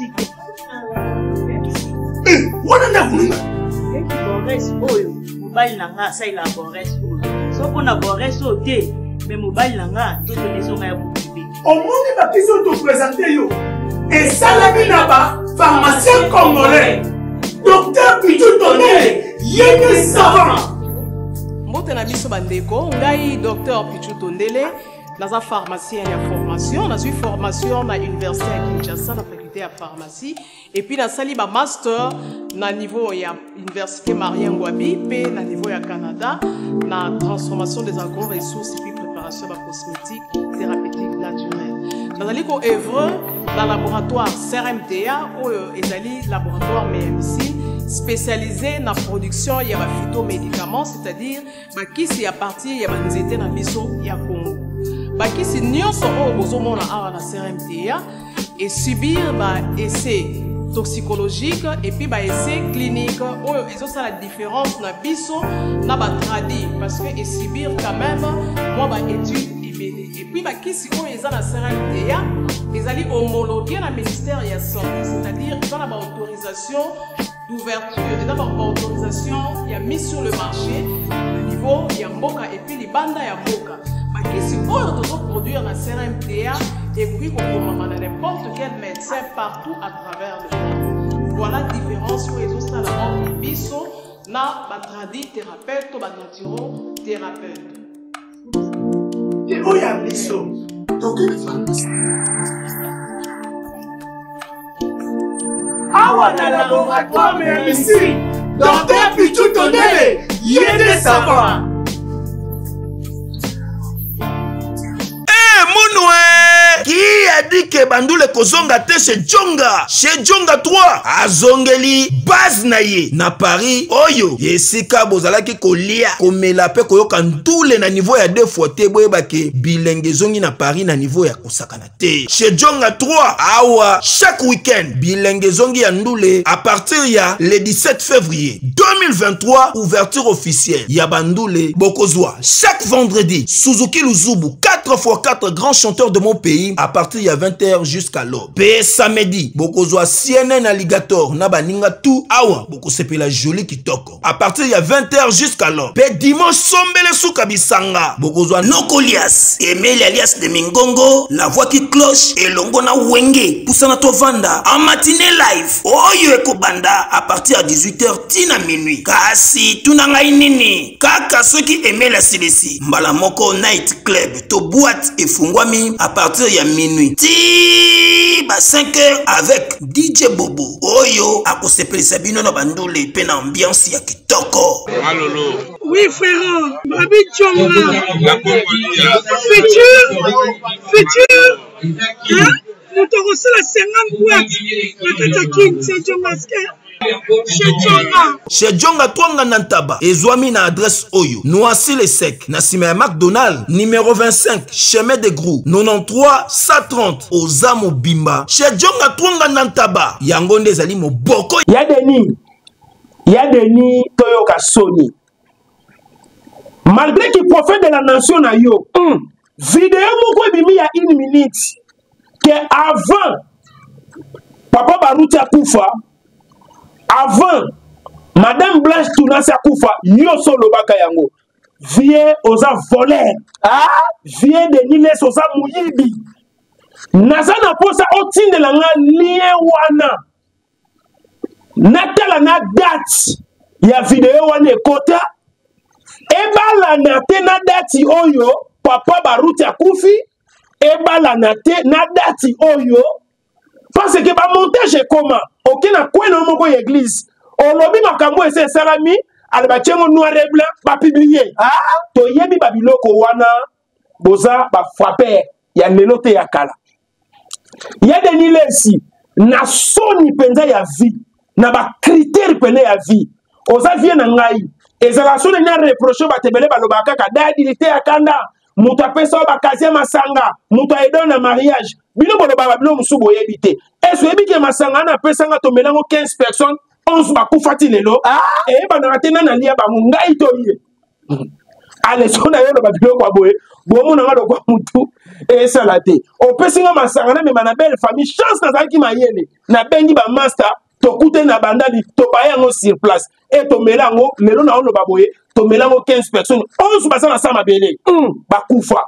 Wana na kununga. Bores oyo, mobile nanga sa ila bores oyo. So ko na bores o te, mais mobile nanga to to leso nga ya bukibe. Au monde la question te présenter yo. Et salami na ba pharmacien congolais. Docteur Pichu Tondele, yéne savant. Mbote na biso bandeko, ngai docteur Pichu Tondele, naza pharmacien ya formation, na suis formation na université à Kinshasa na faculté ya pharmacie et puis na sali ba master na niveau ya université Marien Ngouabi pe na niveau ya Canada na transformation des agro-ressources et puis préparation de cosmétiques thérapeutiques naturelles. Nazali ko œuvre dans le laboratoire CRMTA ou ezali laboratoire MMC spécialisé dans la production ya ba phytomédicaments, c'est-à-dire bakisi ya partie ya banzete na biso ya Congo. Bakisi nyonso oyo bozomona awa na CRMTA et subir ba essai toxicologique et puis ba essai clinique oyo ezosa la différence na biso na ba tradi parce que et subir quand même moi ba étude et puis bakisi oyo eza na CRMTA ezali homologué na ministère ya santé, c'est-à-dire dans la autorisation d'ouverture et d'abord autorisation il y a mis sur le marché au niveau ya mboka et puis les bandes ya mboka. Bakisi oyo tozo produire na CRMTA et puis qu'on a n'importe quel médecin partout à travers le monde. Voilà la différence sur les autres salariés de biso na batradi thérapeute ou naturo thérapeute. Et où y a biso? Donc il faut awa na laboratoire mais ici docteur Pichu Tondele yéne savant. Qui a dit que Bandoule Kozonga te chez Djonga 3 azongeli base naye na Paris oyo yesika bozalaki kolia komela pe koyoka ntule na niveau ya 2 fois te boyeba ke bilenge zongi na Paris na niveau ya kosakana te chez Djonga 3 awa chaque week-end bilenge zongi ya ndule à partir ya le 17 février 2023 ouverture officielle ya Bandoule Bokozwa chaque vendredi Suzuki Luzubu 4x4 grands chanteurs de mon pays à partir de 20h jusqu'à l'aube. Pe samedi, bokozwa CNN Alligator na baninga tout awa boko sepela joli kitoko. À partir de 20h jusqu'à l'aube. Pe dimanche sombele souka bisanga. Bokozwa Nokolias, Emile alias de Mingongo, la voix qui cloche et longo na wenge poussana to vanda en matinée live. Oyo ekobanda à partir de 18h tina minuit. Kasi tunanga inini. Kaka soki Emile Silesi. Mbala moko night club to boîte et fungwami à partir de minuit. Ti ba 5h avec DJ Bobo. Oyo akosepeli sabino na Bandoule pe na ambiance ya kitoko. Malolo. Oui frère, Babi Tchonga. La Congolia. Futur. Hein? Nous te reçons la 50 boîtes. La Katakin, c'est Djongaske. Chez Djonga Twanga Nantaba, Ezwami na adresse Oyo, Noisy le Sec, Nassime McDonald, numéro 25, chemin de Grou, 93 130, Ozamo Bimba, chez Djonga Twanga Nantaba, Yangonde Zali Moboko. Il y a des nids. ya Denis Toyoka Sony. Malgré qu'il prophète de la nation na yo, vidéo moko bimi ya 1 minute que avant Papa Barouti Akoufa, avant Madame Blanche Tounasi Akoufa, yo solo baka yango. Vie oza voleur. Vie de Niles oza muyibi. Nazana posa otinde la nga liye wana. Natala na date ya video wana ekota. Ebala na te na date oyo Papa Barouti Akoufi. Ebala na te na date oyo. Parce que ba montage comment? Ok na kwena moko église. Olobi makambo ese salami. Albatchengo noir et blanc ba publier. To yebi babiloko wana boza ba frapper ya lelote ya kala. Ya Denis Lesi na soni penza ya vie na ba critère pene ya vie. Oza vie na ngai. Ezala soni na reproche ba tebele ba lobaka ka dadilité ya kanda. Mutu apesa ba kazie masanga, mutu aidon na mariage. Bino bolo ba bino musubo yebite. Est-ce yebi ke masanga na pesa nga to melango 15 personnes. 11 bakufati lelo bana ratena na lia ba mungai to ye ale sona yo ba bilo kwa boye bomo na ngalo kwa mutu salate o pesinga masanga na me na belle famille chance na zaki mayele na bengi ba master to kute na bandali to bayango sur place to melango lelo na ono ba boye to melango 15 personnes 11 basana sama bele bakufa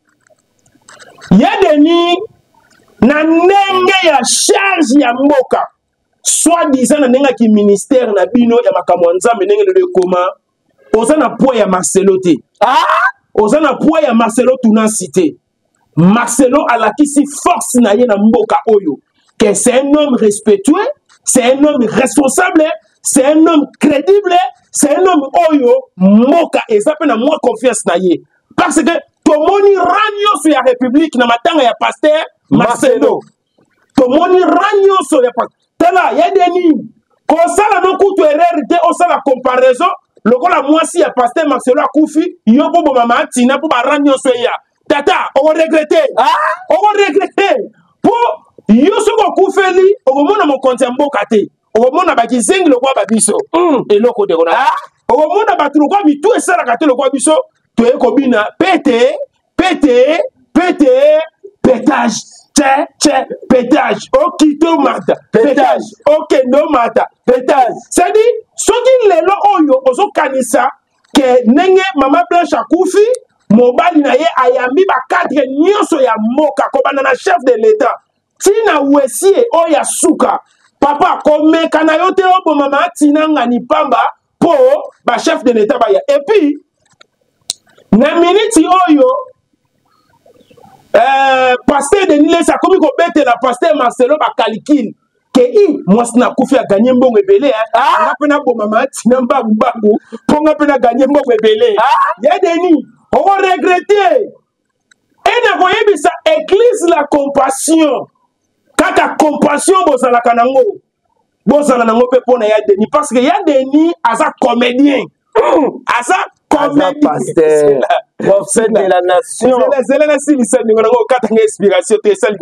ya Denis na ndenge ya charge ya mboka soit disant na nenga ki ministère na bino ya makambo nzambe ndenge le koma oza na poids ya Marcelo te oza na poids ya Marcelo tuna cité Marcelo alakisi force na ye na mboka oyo que c'est un homme respectueux, c'est un homme responsable, c'est un homme crédible, c'est un homme oyo moka ezape na moi confiance na ye parce que tomoni ranyo sur la république na matanga ya pasteur Marcelo tomoni ranyo sur ya tala ya Denis kosala no kutu erreur te osala comparaison lokola mwasi ya pasteur Marcelo Akoufi yo bo mama tina po baranyo so ya tata o regretter po yo soko kufeli o mona mo konte mboka te o mona ba kizengi lokwa ba biso eloko de kona o mona ba tru kwa mitu esala ka te lokwa biso to e kobina pétage pétage, ok, tomata, pétage, ok, no mata, pétage. C'est-à-dire, ce qui est là, ozo kanisa, que nenge Maman Blanche Akoufi, mobali na ye ayambi ba cadre nyonso ya moka, kobana na chef de l'État. Tina wesie oya suka, papa, kome kana yote obo mama tina ngani pamba, po, ba chef de l'État baya. Et puis, na minute oyo, pasteur Denis Lesi comme ko bete la pasteur Marcelo ba calcul que moi na kufi a gagner mbongo ebele nga pena bo mama tina mbabu ponga pena gagner mbongo ebele ya Denis on va regretter et na voyez ça église la compassion kaka compassion bozala kanango bozala nango pe pona ya Denis parce que ya Denis aza comédien aza pasteur, prophète de la nation. C'est la nation qui s'est dit que inspiration,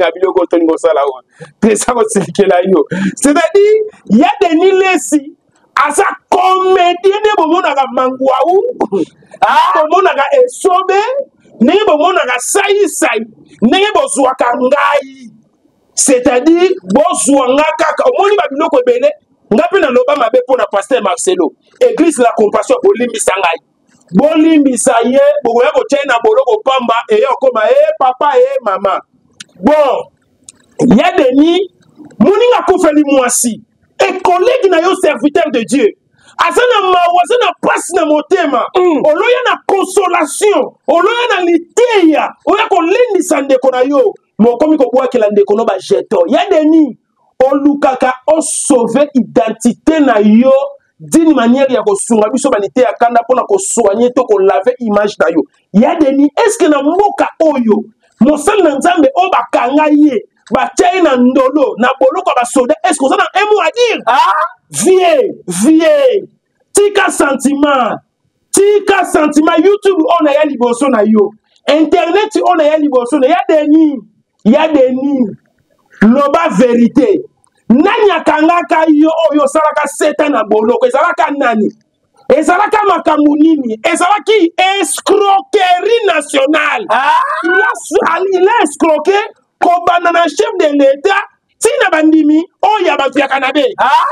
c'est-à-dire, il y a des Nilesi, à sa comédien de Bomonaga Mangwaou, Bomonaga Esobe, Bomonaga Saï Saï, Nebozouaka Ngai, c'est-à-dire, Bozouanga, au moins, il va nous connaître. Ngapena loba mabe pona pasteur Marcelo église la compassion bolimbisa ngai bolimbisa ye boya ko chena boloko pamba e yokoma papa mama bon ya Denis muninga kofeli mwasi et collègue na yo serviteur de Dieu asana mawazana passe na motema oloya na consolation oloya na liteya oya ko lindisa ndeko na yo mokomi ko bwa kila ndeko no ba jeto ya Denis olukaka o sauver identité na yo d'une manière ya ko sunga biso banité ya kanda pona ko soigner to ko laver image na yo ya Denis est-ce que na mboka oyo mosal na nzambe o bakanga ye ba tchai na ndolo na boloko ba soda est-ce que ça na un mot à dire vieux tika sentiment YouTube on a ya liboso na yo internet on a ya liboso na ya Denis loba vérité nani akangaka yo oyo salaka setan na boloko ezalaka nani ezalaka makambo nini ezalaki escroquerie nationale il a escroqué kobanda na chef de l'état tina bandimi oyo bato ya Kanabe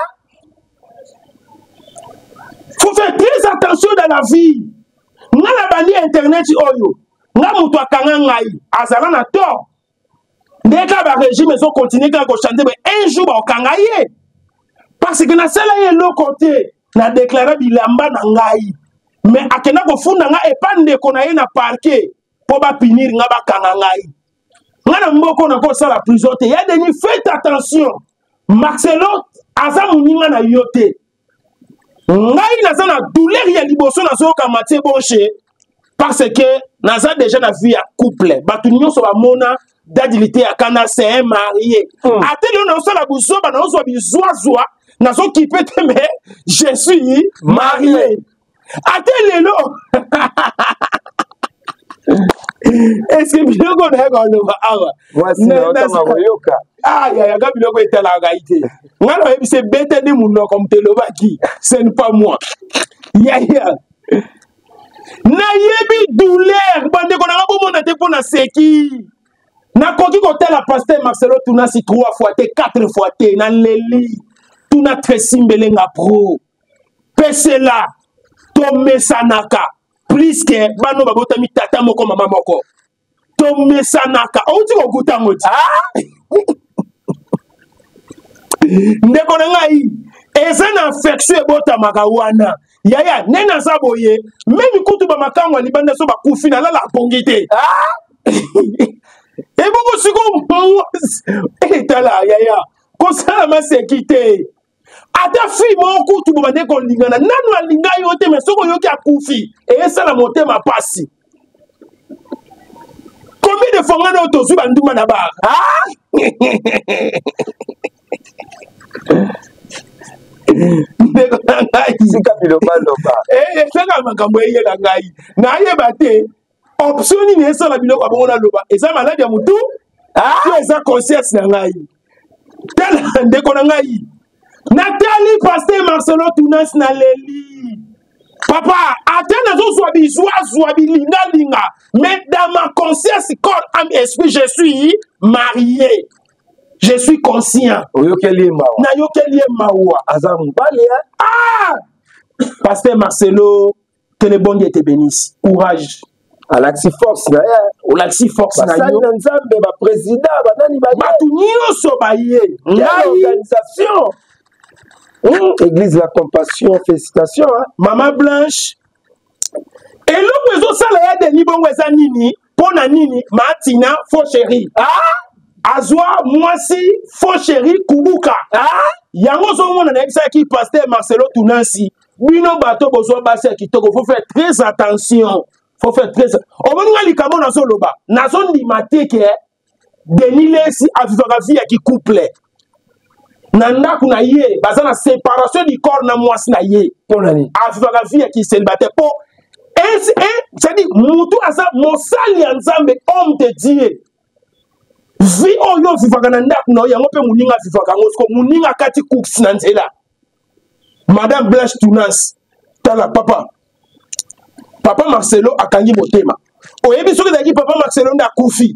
faut faire très attention dans la vie nga na bandi internet oyo nga mutu akanga ngai azala na tort ndeka ba régime ezo continuer kaka kochante un jour bakanga ye parce que nasala ye lokote na déclaré bilamba na ngai mais akenda kofunda nga epa ndeko na ye na parquet po bapinir nga bakanga ngai nga na mboko na kosala prison te ya deni faites attention Marcelo aza moninga na yo te ngai naza na douleur ya liboso nazoyoka Mathieu Bonche parce que naza déjà na vie ya couple bato nyonso bamona dadilité ya kana c'est un marié ateli na osala buzoba na ozwa bizwazwa nazo kipe te mais je suis marié ateli lelo est-ce que biloko na yaka oloba awa yaka biloko etalaka ite nga na oyebi se bete ndi munoko mutelobaki ce n'est pas moi yaya nayebi douleur bandeko nanga bomona te mpo na seki nakoki kotala Pasteur Marcelo tunasi 3 fois te 4 fois te na leli tuna tresimbelenga pro pesela tomesanaka plus que bano babotami tata moko mama moko tomesanaka outi kokuta ngoti ndeko na ngai eza na affection ebotamaka wana yaya nene aza boye memi kutu bamakango libanda so bakufi na lala bongi te eboko siko etala yaya kosala maseki te ata fi moko kutu bobande kolingana nanu alinga yo te me soko yoki akufi eyesala motema pasi combien de fois ngana otozwi banduma na ba ndeko na ngai sika bilobaloba esaka makambo eyela ngai nayeba te option nini esala biloko abongo naloba eza maladi ya mutu to eza conscience na ngai tala ndeko na ngai natali Pasteur Marcelo tunasi na leli papa ata nazozwa bizwazwa bilingalinga mais dans ma conscience corps âme esprit je suis marié. Je suis conscient. Na yokeli mawa azamu bale Pasteur Marcelo, que le bon Dieu te bénisse. Courage. Alaxi Fox na ya. Alaxi Fox na yo. Nzambe ba président ba nani ba. Batu nyonso ba ye. Organisation. Église la Compassion, félicitations. Maman Blanche. Et l'autre maison sala ya de libongo eza nini? Pona nini? Martina faux chéri. Azwa mwasi faux chéri kubuka. Yango zo mona na ebisa ki Pasteur Marcelo tunasi. Bino bato bozwa basi kitoko. Faut faire très attention. Faut faire très. Omonga likamo na soloba. Na son limateke denile si avivaka vie ki couple. Nanda kuna ye baza na séparation du corps na mwasi na ye. Pona ni. Avivaka vie ki célibataire po. C'est-à-dire mutu asa mosali ya Nzambe homme de Dieu. Vi oyo vivaka na ndaku na yango pe muninga vivaka ngosko muninga kati cooks na nzela. Madame Blanche Tunas tala papa Marcelo akangi motema oyebi soki ezalaki papa Marcelo nde akufi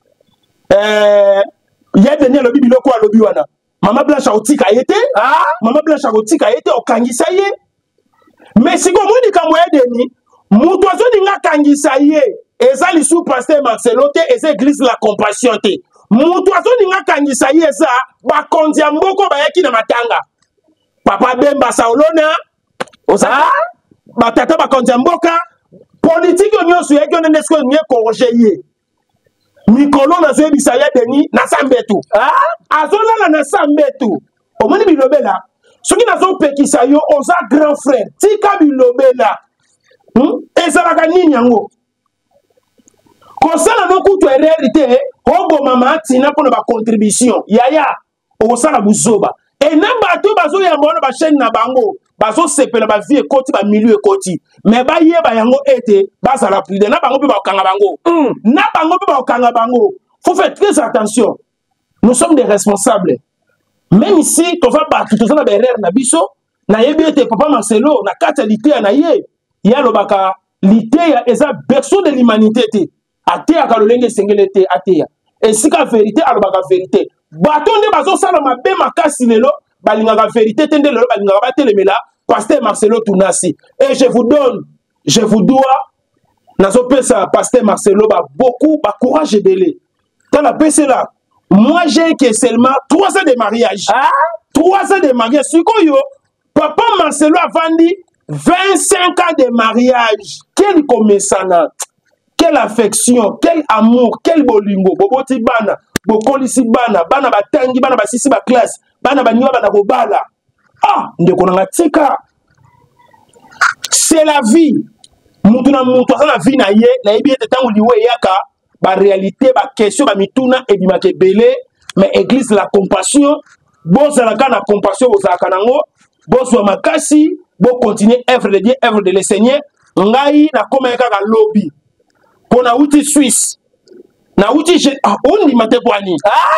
ya deni alobi biloko alobi wana mama Blanche akotika ye te mama Blanche akotika ye te okangisa ye mais sikomo likambo ya deni mutu azoninga akangisa ye eza lisusu Pasteur Marcelo te eza église la Compassion te mutu azoninga akangisa ye eza bakonzi ya mboko bayaki na matanga papa Bemba Saolona oza batata bakonzi ya mboka politique nyonso yaki ona nesko nye corriger ye mikolo na zoyebisa ya deni na sambetu azolala na sambetu omoni bilobela soki nazopekisa yo oza grand frère tika bilobela ezalaka nini yango kosala nokutu ererite oboma matina mpona bacontribution yaya okosala buzoba e na bato bazoyamba wana bachaîne na bango bazosepela bavie ekoti bamilieu ekoti me bayeba yango ete bazala pride na bango mpe bakokanga bango na bango mpe bakokanga bango faut faire très attention nous sommes des responsables même ici tu vas battre tout ça na berère na biso na yebete papa Marcelo na kata lité na ye ya lobaka lité ya eza berceau de l'humanité te atea ka lolenge sengele te atea et si ka vérité alobaka vérité bato nde bazo sala mabe makasi lelo balingaka vérité te nde lelo balingaka batelemela pasteur Marcelo Tunasi et je vous dois nazo pesa pasteur Marcelo ba beaucoup ba courage belé dans la PC là moi j'ai que seulement 3 ans de mariage 3 ans de mariage sikoyo papa Marcelo a vendu 25 ans de mariage quel commerçant quelle affection quel amour quel bolingo boboti bana bokolisi bana bana batangi bana basisi ba classe bana baniwa bana kobala ndeko na tika c'est la vie mutu na mutu asa na vie na ye na yebi ete tango liwe yaka ba réalité ba question ba mituna ebimaka ebele mais église la compassion bozalaka na compassion bozalaka nango bozwa makasi bo continuer œuvre de Dieu œuvre de le Seigneur ngai na koma kaka lobby pona uti Suisse na uti ondi mate kwani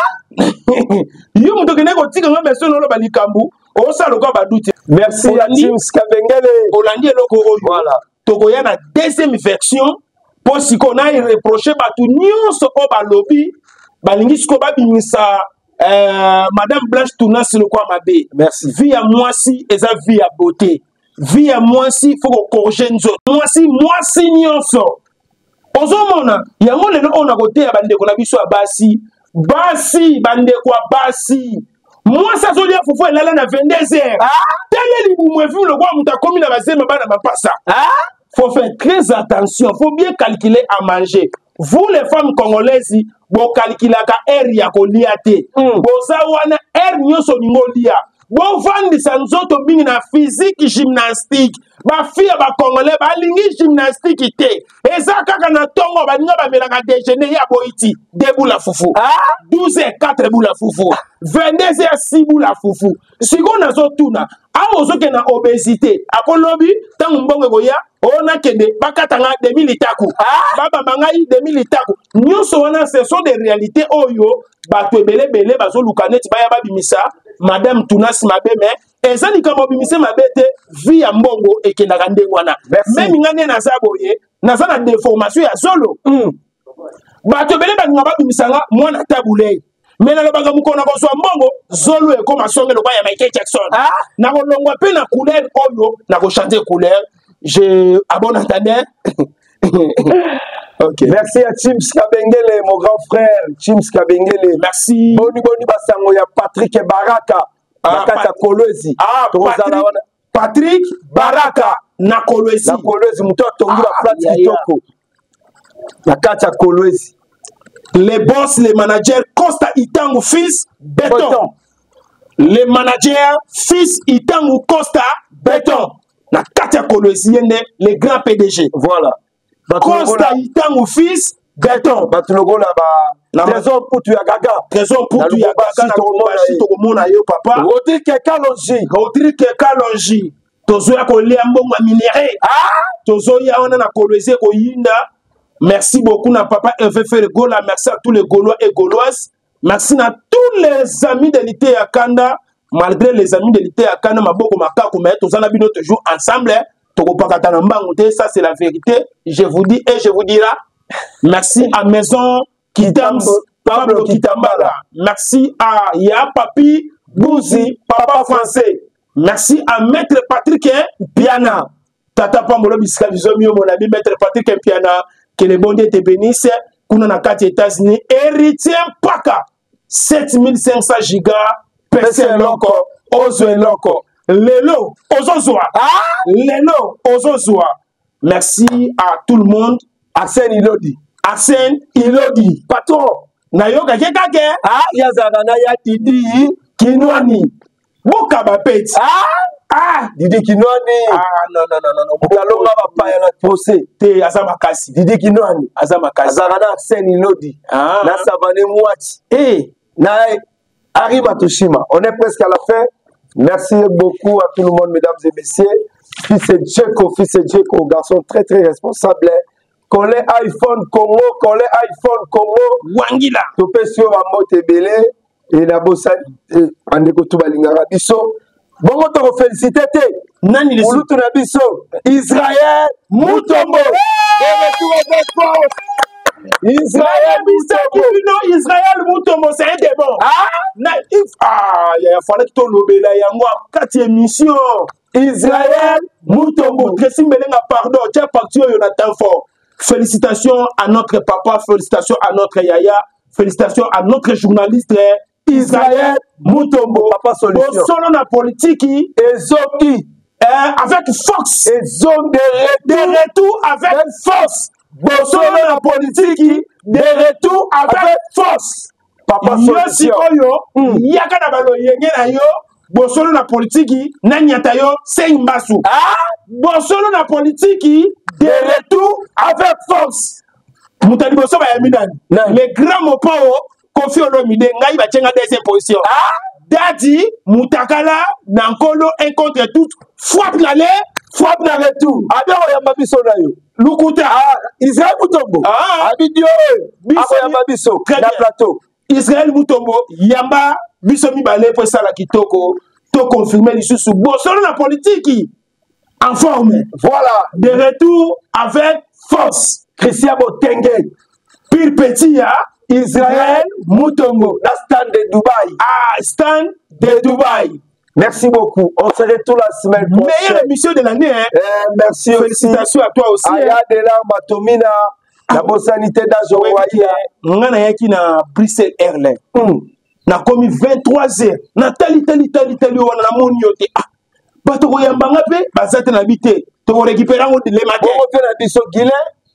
yo mutu kene ko tika ngame so no ba likambu o sala ko ba duti merci à James Kabengele Olandi eloko oyo voilà tokoya na deuxième version pour si qu'on a reproché batu nyonso o ba lobby balingi siko ba bimisa madame Blanche Tunasi le quoi mabe merci vie à moi si eza vie à beauté vie à moi si faut ko corriger nzo moi si nyonso ozomona yango lelo ona kote ya bandeko na biso ya basi bandeko ya basi moi ça zolia fufu elala na 22h tele libumu efu le kwa muta komi na bazema bana bapasa faut faire très attention faut bien calculer à manger vous les femmes congolaises bo calculaka air ya kolia te boza wana air nyonso ningolia bo vandisa nzoto bingi na physique gymnastique ba fille ba congolais ba lingi gymnastique te eza kaka na tongo ba ninga ba melaka déjeuner ya boiti debout la fufu 12h4 bout la fufu 22h6 bout la fufu siko na zo tuna awo zo ke na obésité akolobi tangu mbongo goya ona kende bakatanga 2000 litaku baba mangai 2000 litaku nyonso wana ce sont des réalités oyo bato ebele bele bazo lukaneti baya babimisa madame Tunasi mabe mais ezali kama bimise mabete vie ya mbongo ekendaka ndenge wana même ngane naza boye naza na déformation ya zolo bato ebele baninga babimisanga mwana tabulei mais nalobaka mukona kozwa mbongo zolo ekoma songelo kwa ya Michael Jackson nakolongwa pe na couleur oyo nakochanter couleur je abonne entendeur Okay. Merci à James Kabengele, mon grand frère. James Kabengele. Merci. Boni basango ya Patrick Baraka. Nakata Kolwezi. Patrick Baraka na Kolwezi. Na Kolwezi mtoto ngira plate kitoko. Nakata Kolwezi. Les boss, les managers Costa Itangu fils Béton. Les managers fils Itangu Costa Béton. Nakata Kolwezi les grands PDG. Voilà. Costa Itangu fils Béton. Batulogo là trésor pour tu ya gaga. Trésor pour tu ya gaga na kobashi to komona yo papa. Rodrigue Kalonji. Tozo ya kolia mbongo minéré. Tozo ya ona na Kolwezi ko yinda. Merci beaucoup na papa Hervé Ferregola. Merci à tous les Gaulois et Gauloises. Merci à tous les amis de l'ité ya Kanda. Malgré les amis de l'ité ya Kanda maboko makako mais tozana bino toujours ensemble. Ça c'est la vérité. Je vous dis et je vous dirai. Merci à Maison Kidams Pablo Kitambala. Merci à Ya Papi Bouzi Papa Français. Merci à Maître Patrick Piana. Tata Pambolo Biskavizomio, mon ami Maître Patrick Piana. Que le bon Dieu te bénisse. Kuna na 4 États-Unis. Héritier Paka. 7500 gigas. PC Loco. Ozwe Loco. Lelo Ozozwa. Lelo Ozozwa. Merci à tout le monde. Arsène Ilodi. Arsène Ilodi. Patron. Nayoka kekake. Yazarana ya Didi Kinwani. Boka bapeti. Didi Kinwani. Non. Mukalonga bapaya na procès. Te azama kasi. Didi Kinwani. Azama kasi. Azarana Arsène Ilodi. Na Savane Mouati. Na Harry Matoshima. On est presque à la fin. Merci beaucoup à tout le monde, mesdames et messieurs. Fils Djeko, garçon très très responsable. Collé iPhone Congo. Wangila. Topé sur Amote Belé. et la bossani andeko to balingaka biso bongo to félicité te nani les olutu na biso Israël Mutombo Israël Mutombo c'est un démon. Il fallait que tu l'obéis yango kati émission Israël Mutombo Tracy Mbelenga pardon tiens parti Jonathan Fort. Félicitations à notre papa, félicitations à notre yaya, félicitations à notre journaliste Israël Mutombo. Papa solution. Au salon la politique et Zoki avec force. Et zone de retour avec force. Au salon la politique de retour avec force. Papa solution. Yaka na balo yenge na yo. Bosolo na politiki na nyata yo Seimbasu. Bosolo na politiki de retour avec force. Mutali boso ba yaminani. Le grand mopao Kofi Olomide ngai ba tchenga deuxième position. Dadi Mutakala Nankolo un contre tout. Frappe l'aller, frappe la retour. Abi o yamba biso na yo. Lukuta Israël Mutombo. Abidio biso yamba biso na plateau. Israël Mutombo yamba biso mibale pour ça la kitoko to confirmer lisusu bosolo na politique en forme voilà de retour avec force Christian Botenge pire petit Israël Mutombo la stand de Dubaï stand de Dubaï. Merci beaucoup. On se retrouve la semaine prochaine. Meilleure émission de l'année merci. Félicitations à toi aussi. Aya de la Matomina la bosanité d'Ajowaïa ngana yaki na Bruxelles Airlines na komi 23h na tali wana na moni yote bato ko yambanga pe bazate na bité to récupérer ngo le matin on vient biso Guilin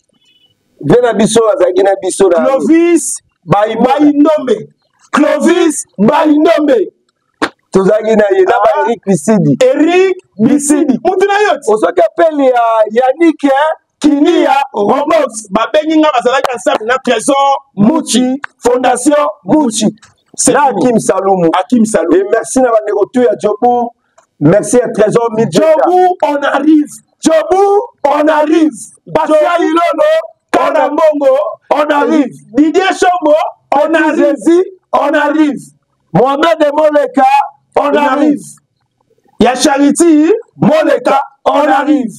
vient biso azagina biso na Clovis Baindombe Clovis Baindombe tozagina yena ba Eric Bisidi mutuna yote osoka peli ya Yannick Kinia Robox babengi nga bazalaki ensemble na Trésor Muchi Fondation Muchi c'est Hakim Saloum. Et merci à Nérotou et à Djobou. Merci à Trésor Midjeta. Djobou, on arrive. Djobou, on arrive. Basia Ilono, on a Mongo, on arrive. Didier Chombo, on arrive. On arrive. Mohamed Moleka, on arrive. Ya Charity, Moleka, on arrive.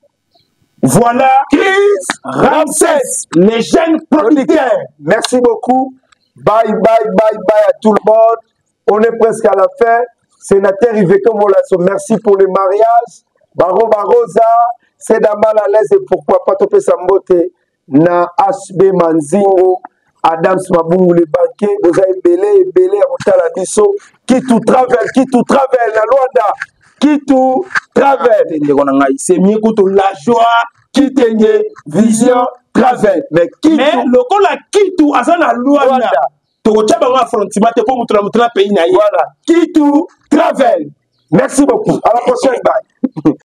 Voilà Chris Ramsès, les jeunes producteurs. Merci beaucoup. Bye à tout le monde. On est presque à la fin. Sénateur Iveto Molasso, merci pour le mariage. Baro Barosa, c'est mal à l'aise et pourquoi pas topé Sambote na HB Manzingo, Adams Mabungu le banquier, vous avez belé à Motala Bisso, qui tout travaille, la Luanda, qui tout travaille. C'est mieux que la joie, qui tenait vision. Mais le coup la Kitu azana Luanda to chaba wa frontima te pour mutra pays na voilà Kitu travel. Merci beaucoup, à la prochaine, bye.